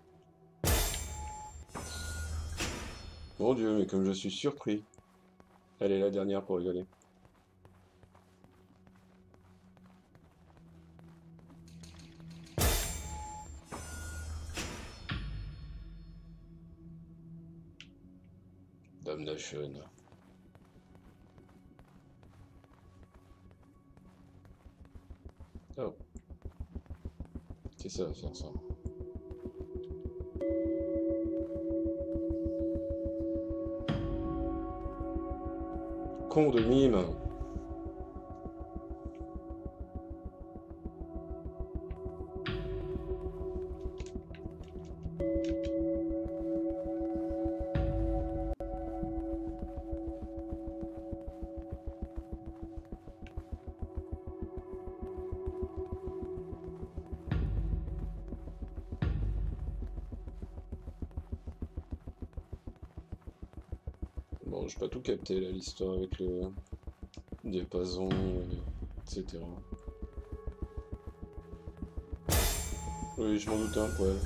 Mon Dieu, mais comme je suis surpris. Allez, la dernière pour rigoler. Damnation. Oh. Qu'est-ce que ça va faire ça? Con de mime. Bon, j'ai pas tout capté là, l'histoire avec le diapason, euh, et cetera. Oui, je m'en doutais un poil.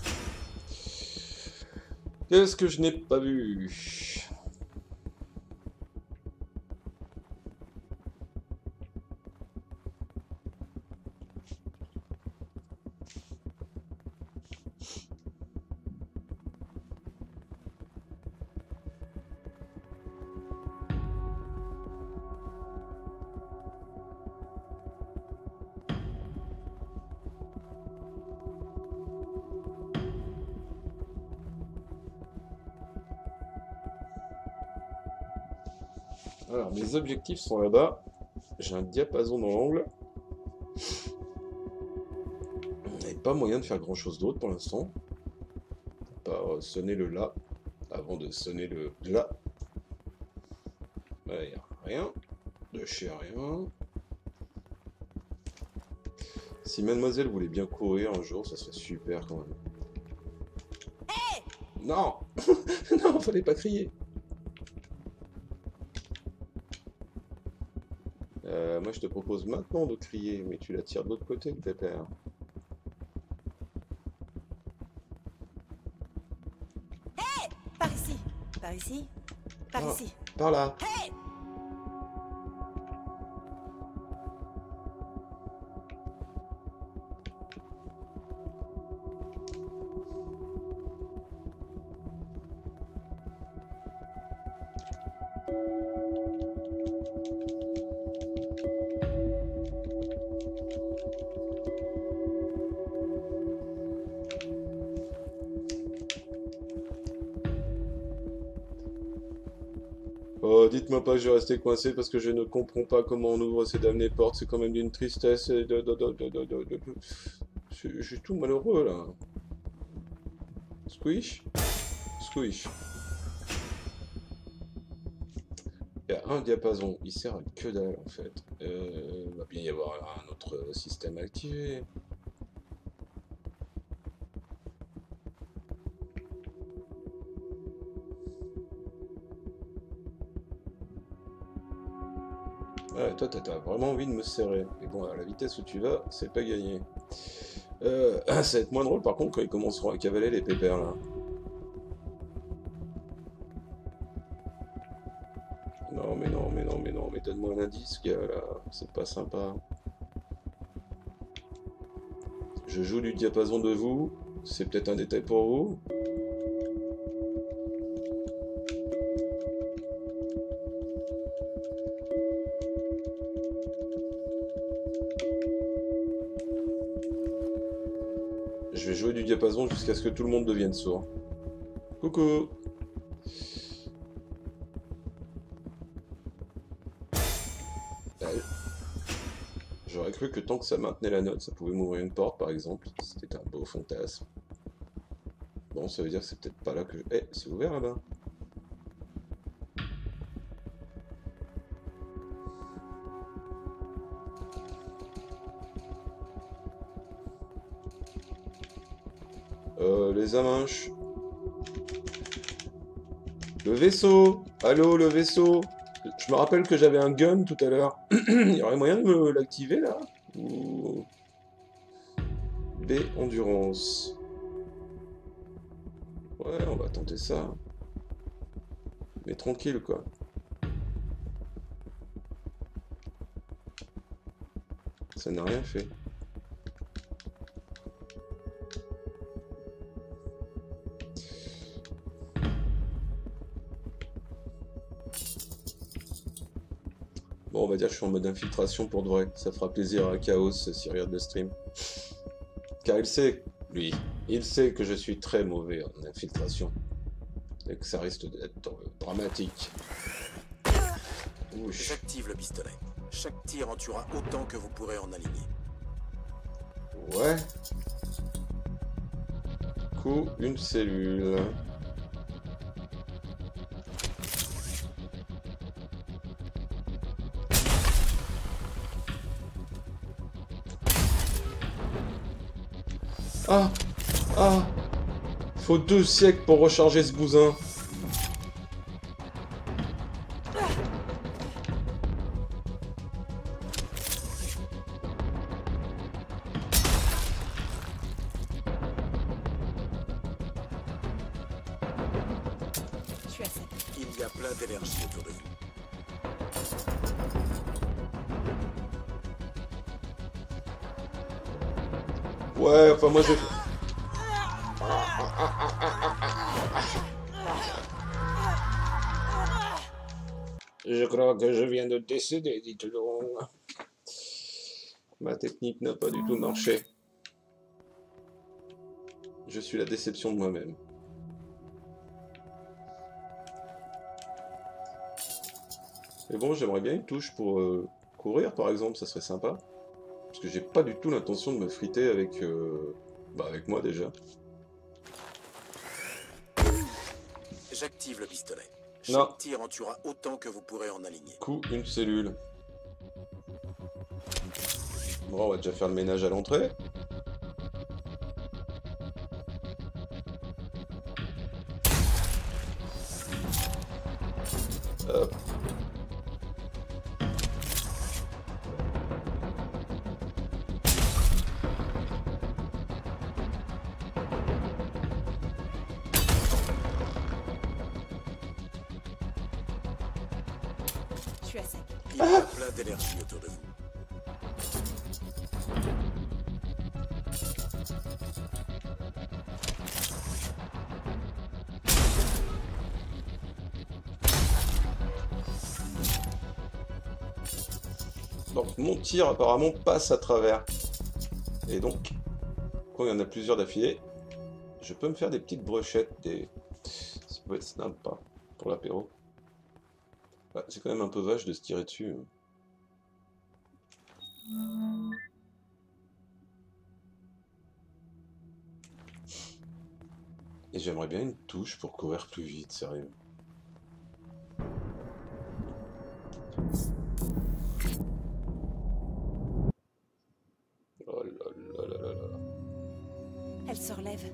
Qu'est-ce que je n'ai pas vu? Alors, mes objectifs sont là-bas. J'ai un diapason dans l'angle. Et pas moyen de faire grand chose d'autre pour l'instant. Pas sonner le là avant de sonner le là. Là, il n'y a rien. De chez rien. Si mademoiselle voulait bien courir un jour, ça serait super quand même. Hey! Non. Non, fallait pas crier. Euh, moi je te propose maintenant de crier, mais tu la tires de l'autre côté, le pépère. Hey! Par ici. Par ici. Par Ah, ici. par là. Hey! Oh, dites-moi pas que je vais rester coincé parce que je ne comprends pas comment on ouvre ces damnées portes. C'est quand même d'une tristesse et de... de, de, de, de, de- de- Je je suis tout malheureux là. Squish. Squish. Il y a un diapason. Il sert à que dalle en fait. Euh, il va bien y avoir un autre système activé. Ouais, toi, t'as t'as vraiment envie de me serrer. Mais bon, à la vitesse où tu vas, c'est pas gagné. Euh, ça va être moins drôle par contre quand ils commenceront à cavaler les pépères là. Non, mais non, mais non, mais non, mais donne-moi un indice, gars, là. C'est pas sympa. Je joue du diapason de vous. C'est peut-être un détail pour vous. Je vais jouer du diapason jusqu'à ce que tout le monde devienne sourd. Coucou. Allez. J'aurais cru que tant que ça maintenait la note, ça pouvait m'ouvrir une porte, par exemple. C'était un beau fantasme. Bon, ça veut dire que c'est peut-être pas là que... Eh, c'est ouvert là-bas. Euh, les aminches. Le vaisseau. Allô, le vaisseau. Je me rappelle que j'avais un gun tout à l'heure. Il y aurait moyen de me l'activer là? Ou... B, endurance. Ouais, on va tenter ça. Mais tranquille, quoi. Ça n'a rien fait. Bon, on va dire que je suis en mode infiltration pour de vrai. Ça fera plaisir à Chaos s'il regarde le stream. Car il sait, lui, il sait que je suis très mauvais en infiltration. Et que ça risque d'être dramatique. Ouch. J'active le pistolet. Chaque tir en tuera autant que vous pourrez en aligner. Ouais. Coup, une cellule. Ah! Ah! Faut deux siècles pour recharger ce bousin. Je suis à sept. Il y a plein d'énergie autour de vous. Ouais, enfin moi je... Je crois que je viens de décéder, dites donc. Ma technique n'a pas du tout marché. Je suis la déception de moi-même. Mais bon, j'aimerais bien une touche pour euh, Courir, par exemple, ça serait sympa. Parce que j'ai pas du tout l'intention de me friter avec... Euh... Bah, avec moi, déjà. J'active le pistolet. Non. Chaque tir en tuera autant que vous pourrez en aligner. Coup, une cellule. Bon, on va déjà faire le ménage à l'entrée. Hop. Je suis à sec. Il y a plein d'énergie autour de vous. Donc mon tir apparemment passe à travers. Et donc, quand il y en a plusieurs d'affilée, je peux me faire des petites brochettes, des... Ça peut être sympa pour l'apéro. Ah, c'est quand même un peu vache de se tirer dessus. Et j'aimerais bien une touche pour courir plus vite, sérieux. Oh là là là là là. Elle se relève.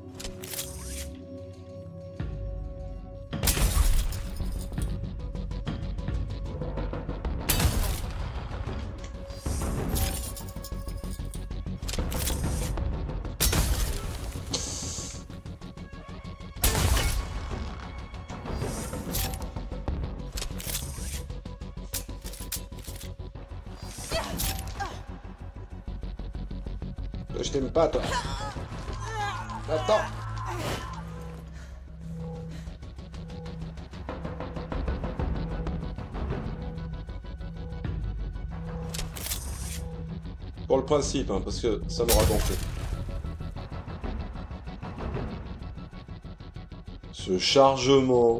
Je t'aime pas, toi. Attends. Pour le principe, hein, parce que ça m'aura gonflé. Ce chargement.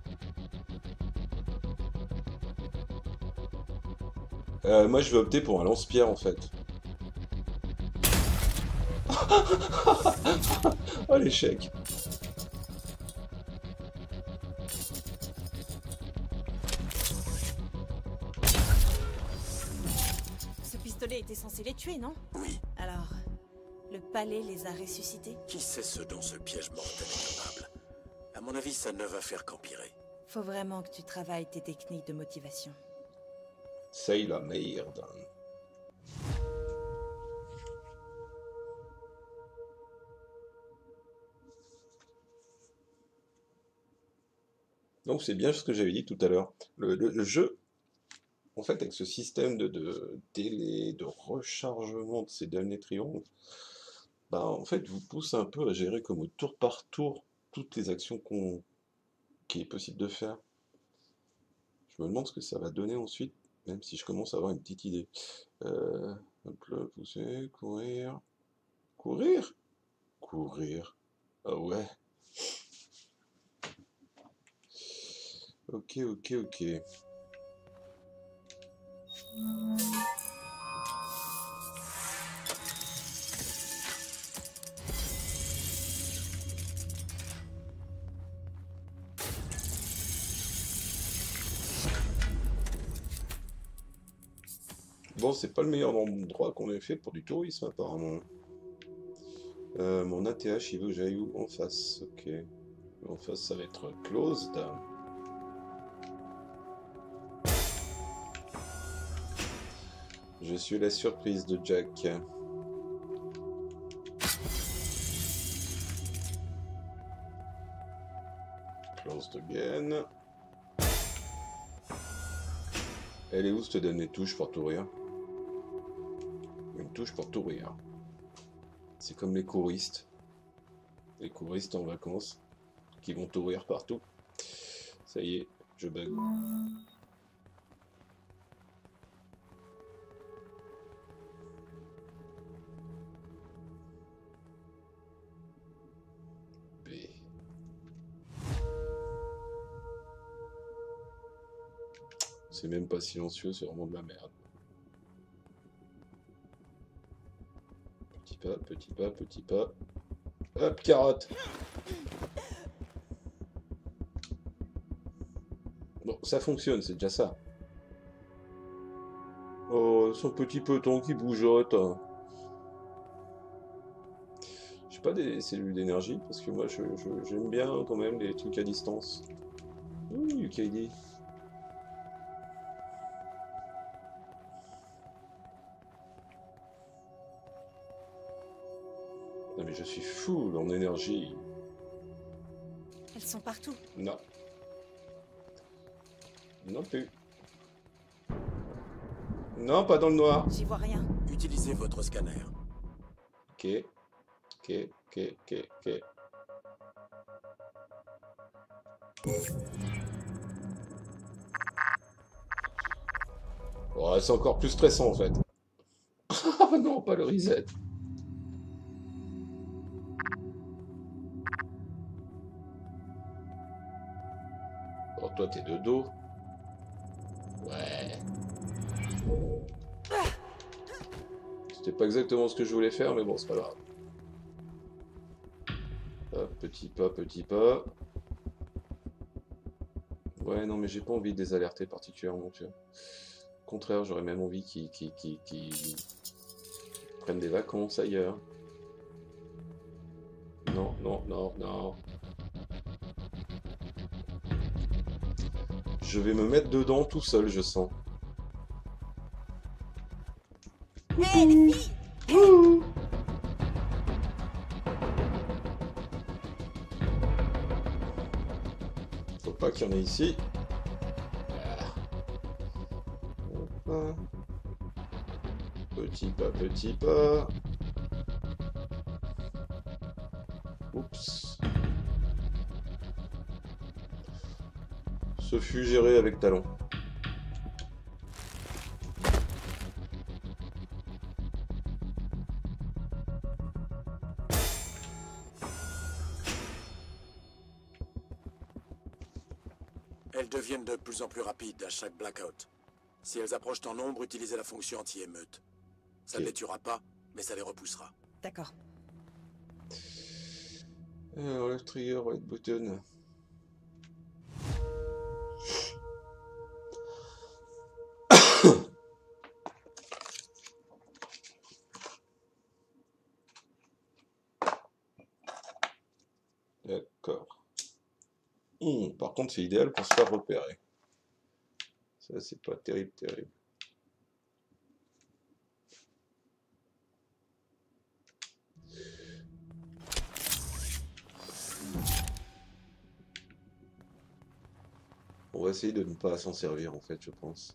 Euh, moi, je vais opter pour un lance-pierre, en fait. Oh, l'échec. Ce pistolet était censé les tuer, non? Oui. Alors, le palais les a ressuscités? Qui sait ce dont ce piège mortel est capable? À mon avis, ça ne va faire qu'empirer. Faut vraiment que tu travailles tes techniques de motivation. C'est la merde. Donc c'est bien ce que j'avais dit tout à l'heure. Le, le- le jeu, en fait, avec ce système de, de délai, de rechargement de ces derniers triomphes, bah, en fait, vous pousse un peu à gérer comme au tour par tour toutes les actions qu'on, qu'il est possible de faire. Je me demande ce que ça va donner ensuite, même si je commence à avoir une petite idée. Euh, hop là, pousser, courir, courir, courir. Ah ouais. Ok, ok, ok. Bon, c'est pas le meilleur endroit qu'on ait fait pour du tourisme, apparemment. Euh, mon A T H, il veut que j'aille où? En face, ok. En face, ça va être closed. Je suis la surprise de Jack. Closed again. Elle est où cette dernière touche pour tout rire? Une touche pour tout rire. C'est comme les couristes. Les couristes en vacances qui vont tout rire partout. Ça y est, je bug. B. C'est même pas silencieux, c'est vraiment de la merde. pas, petit pas, petit pas. Hop, carotte. Bon, ça fonctionne, c'est déjà ça. Oh, son petit peloton qui bougeote. J'ai pas des cellules d'énergie, parce que moi, je, je- j'aime bien quand même les trucs à distance. Ouh, U K D. Non mais je suis full en énergie. Elles sont partout. Non. Non plus. Non, pas dans le noir. J'y vois rien. Utilisez votre scanner. Ok. Ok, ok, ok, ok. Ouais, c'est encore plus stressant en fait. Ah non, pas le reset. Oh, toi, t'es de dos. Ouais. C'était pas exactement ce que je voulais faire, mais bon, c'est pas grave. Hop, petit pas, petit pas. Ouais, non, mais j'ai pas envie de les alerter particulièrement, tu vois. Au contraire, j'aurais même envie qu'ils qu'ils, qu'ils, qu'ils prennent des vacances ailleurs. Non, non, non, non. Je vais me mettre dedans tout seul, je sens. Hé, les filles! Ouh. Faut pas qu'il y en ait ici. Hop. Petit pas, petit pas. Oups. Ce fut géré avec talent. Elles deviennent de plus en plus rapides à chaque blackout. Si elles approchent en nombre, utilisez la fonction anti-émeute. Ça ne Ok. les tuera pas, mais ça les repoussera. D'accord. Alors, left trigger, right button. D'accord. Hum, par contre, c'est idéal pour se faire repérer. Ça, c'est pas terrible, terrible. On va essayer de ne pas s'en servir, en fait, je pense.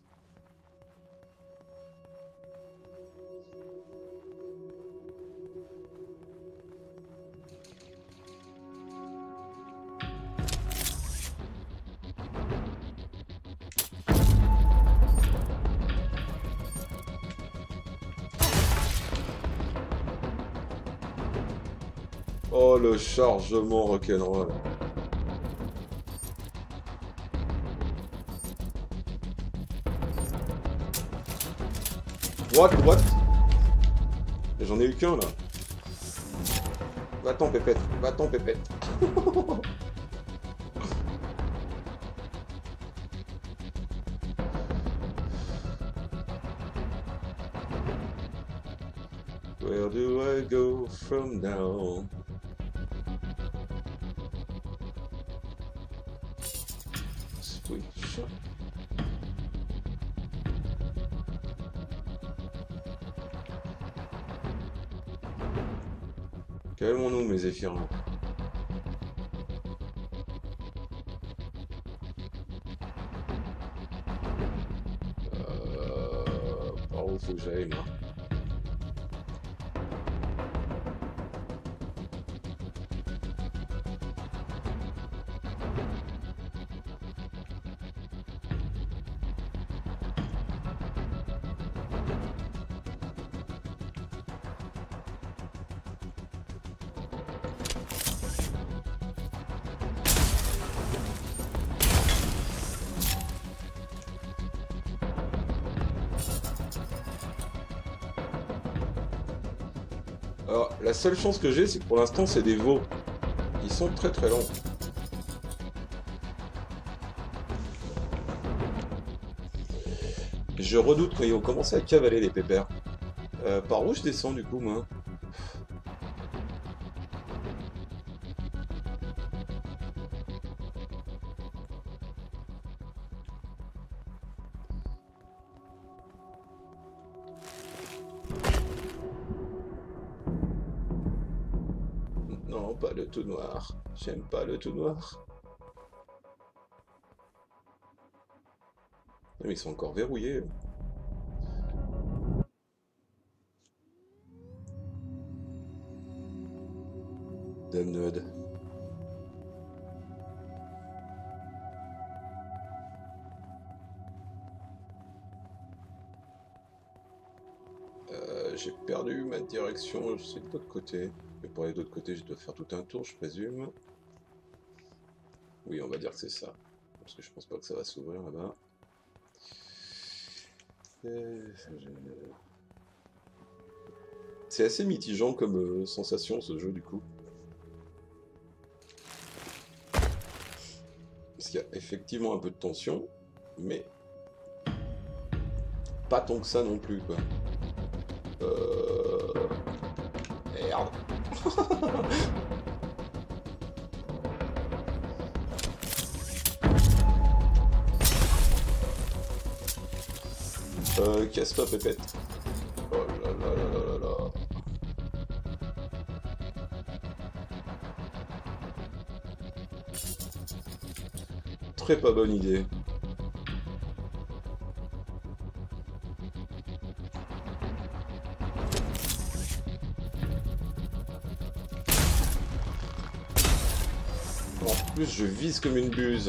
Oh, le chargement rock'n'roll. What, what? J'en ai eu qu'un, là. Va-t'en, pépette. Va-t'en, pépette. Where do I go from now? Switch. Calmons-nous, mes zéphyrs. Euh... Par où faut que j'aille, moi? Alors, la seule chance que j'ai, c'est que pour l'instant, c'est des veaux. Ils sont très très lents. Je redoute quand ils vont commencer à cavaler les pépères. Euh, par où je descends du coup, moi? Non, pas le tout noir. J'aime pas le tout noir. Mais ils sont encore verrouillés. Damned. Euh, j'ai perdu ma direction, je sais de l'autre côté. Mais pour aller de l'autre côté, je dois faire tout un tour, je présume. Oui, on va dire que c'est ça. Parce que je pense pas que ça va s'ouvrir là-bas. C'est assez mitigant comme euh, sensation ce jeu du coup. Parce qu'il y a effectivement un peu de tension, mais pas tant que ça non plus quoi. Euh... Merde. euh, casse-toi pépette. Oh là là là là là là. Très pas bonne idée. En plus, je vise comme une buse.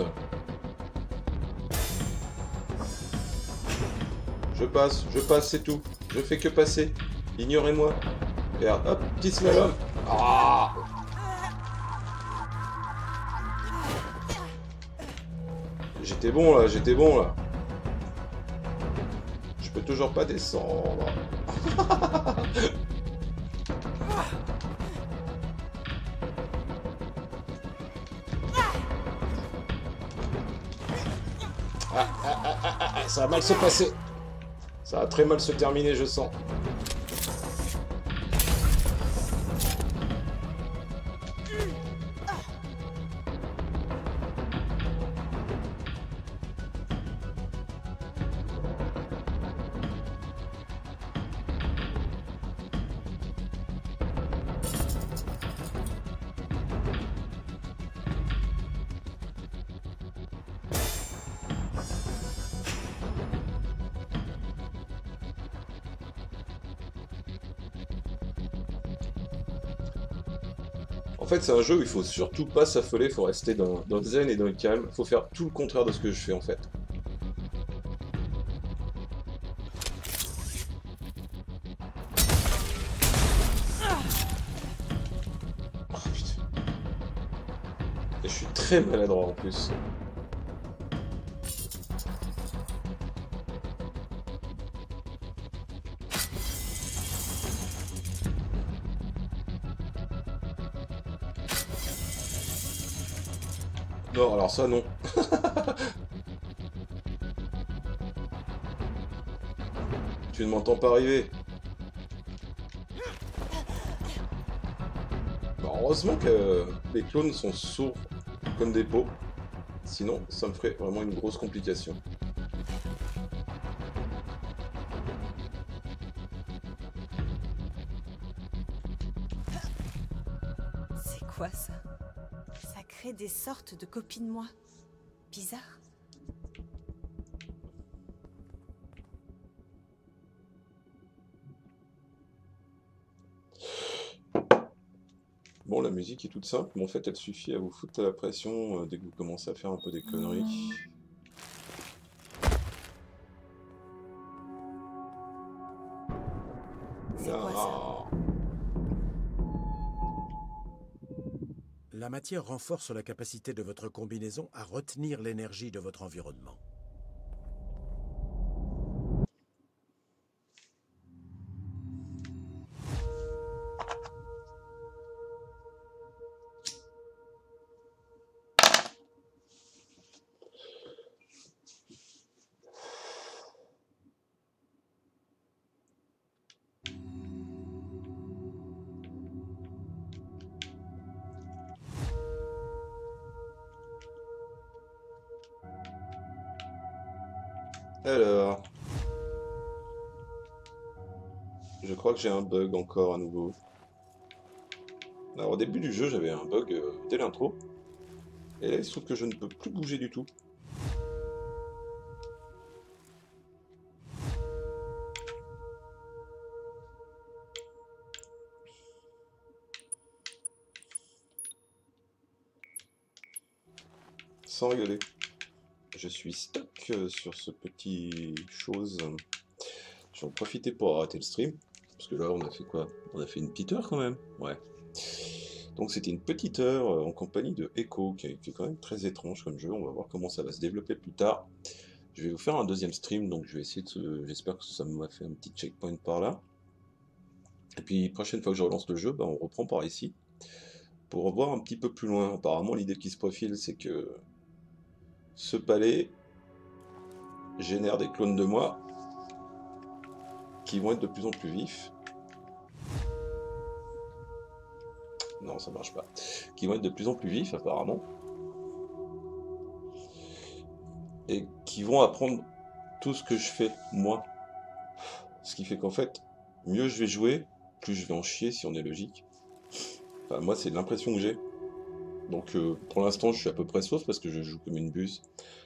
Je passe, je passe, c'est tout. Je fais que passer. Ignorez-moi. Regarde, hop, petit slalom. Ah! J'étais bon là, j'étais bon là. Je peux toujours pas descendre. Ah, ah, ah, ah, ah, ah, ça va mal se passer. Ça va très mal se terminer, je sens. En fait, c'est un jeu où il faut surtout pas s'affoler, il faut rester dans, dans le zen et dans le calme. Il faut faire tout le contraire de ce que je fais en fait. Oh putain. Et je suis très maladroit en plus. Non, alors ça non. Tu ne m'entends pas arriver. Bah, heureusement que les clones sont sourds comme des pots. Sinon, ça me ferait vraiment une grosse complication. C'est quoi ça? Ça crée des sortes de copies de moi. Bizarre. Bon, la musique est toute simple, mais en fait, elle suffit à vous foutre la pression euh, dès que vous commencez à faire un peu des conneries. C'est quoi ça? La matière renforce la capacité de votre combinaison à retenir l'énergie de votre environnement. Alors, je crois que j'ai un bug encore à nouveau. Alors au début du jeu, j'avais un bug euh, dès l'intro. Et là, il se trouve que je ne peux plus bouger du tout. Sans rigoler. Je suis stuck euh, sur ce petit chose. Je vais en profiter pour arrêter le stream. Parce que là, on a fait quoi? On a fait une petite heure quand même. Ouais. Donc c'était une petite heure euh, en compagnie de Echo, qui est, qui est quand même très étrange comme jeu. On va voir comment ça va se développer plus tard. Je vais vous faire un deuxième stream, donc je vais essayer de... se- J'espère que ça m'a fait un petit checkpoint par là. Et puis, prochaine fois que je relance le jeu, bah, on reprend par ici. Pour revoir un petit peu plus loin. Apparemment, l'idée qui se profile, c'est que ce palais génère des clones de moi qui vont être de plus en plus vifs. Non, ça marche pas. Qui vont être de plus en plus vifs, apparemment. Et qui vont apprendre tout ce que je fais, moi. Ce qui fait qu'en fait, mieux je vais jouer, plus je vais en chier si on est logique. Enfin, moi, c'est l'impression que j'ai. Donc, euh, pour l'instant, je suis à peu près sauf parce que je joue comme une buse.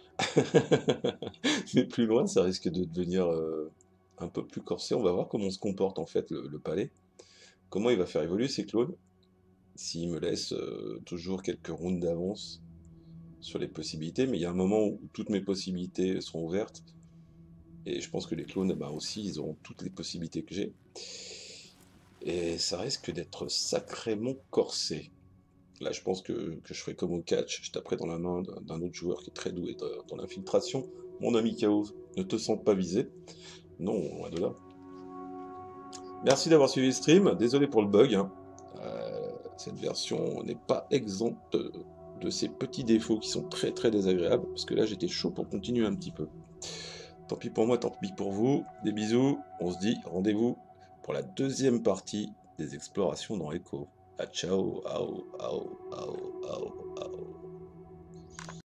Mais plus loin, ça risque de devenir euh, un peu plus corsé. On va voir comment se comporte en fait le, le palais. Comment il va faire évoluer ses clones. S'il me laisse euh, toujours quelques rounds d'avance sur les possibilités. Mais il y a un moment où toutes mes possibilités seront ouvertes. Et je pense que les clones, bah aussi, ils auront toutes les possibilités que j'ai. Et ça risque d'être sacrément corsé. Là, je pense que, que je ferai comme au catch, je taperai dans la main d'un d'un autre joueur qui est très doué dans, dans l'infiltration. Mon ami Chaos, ne te sens pas visé. Non, loin de là. Merci d'avoir suivi le stream. Désolé pour le bug, hein. Euh, cette version n'est pas exempte de, de ces petits défauts qui sont très très désagréables. Parce que là, j'étais chaud pour continuer un petit peu. Tant pis pour moi, tant pis pour vous. Des bisous. On se dit rendez-vous pour la deuxième partie des explorations dans Echo. Ah, ciao, ao, ao, ao, ao, ao.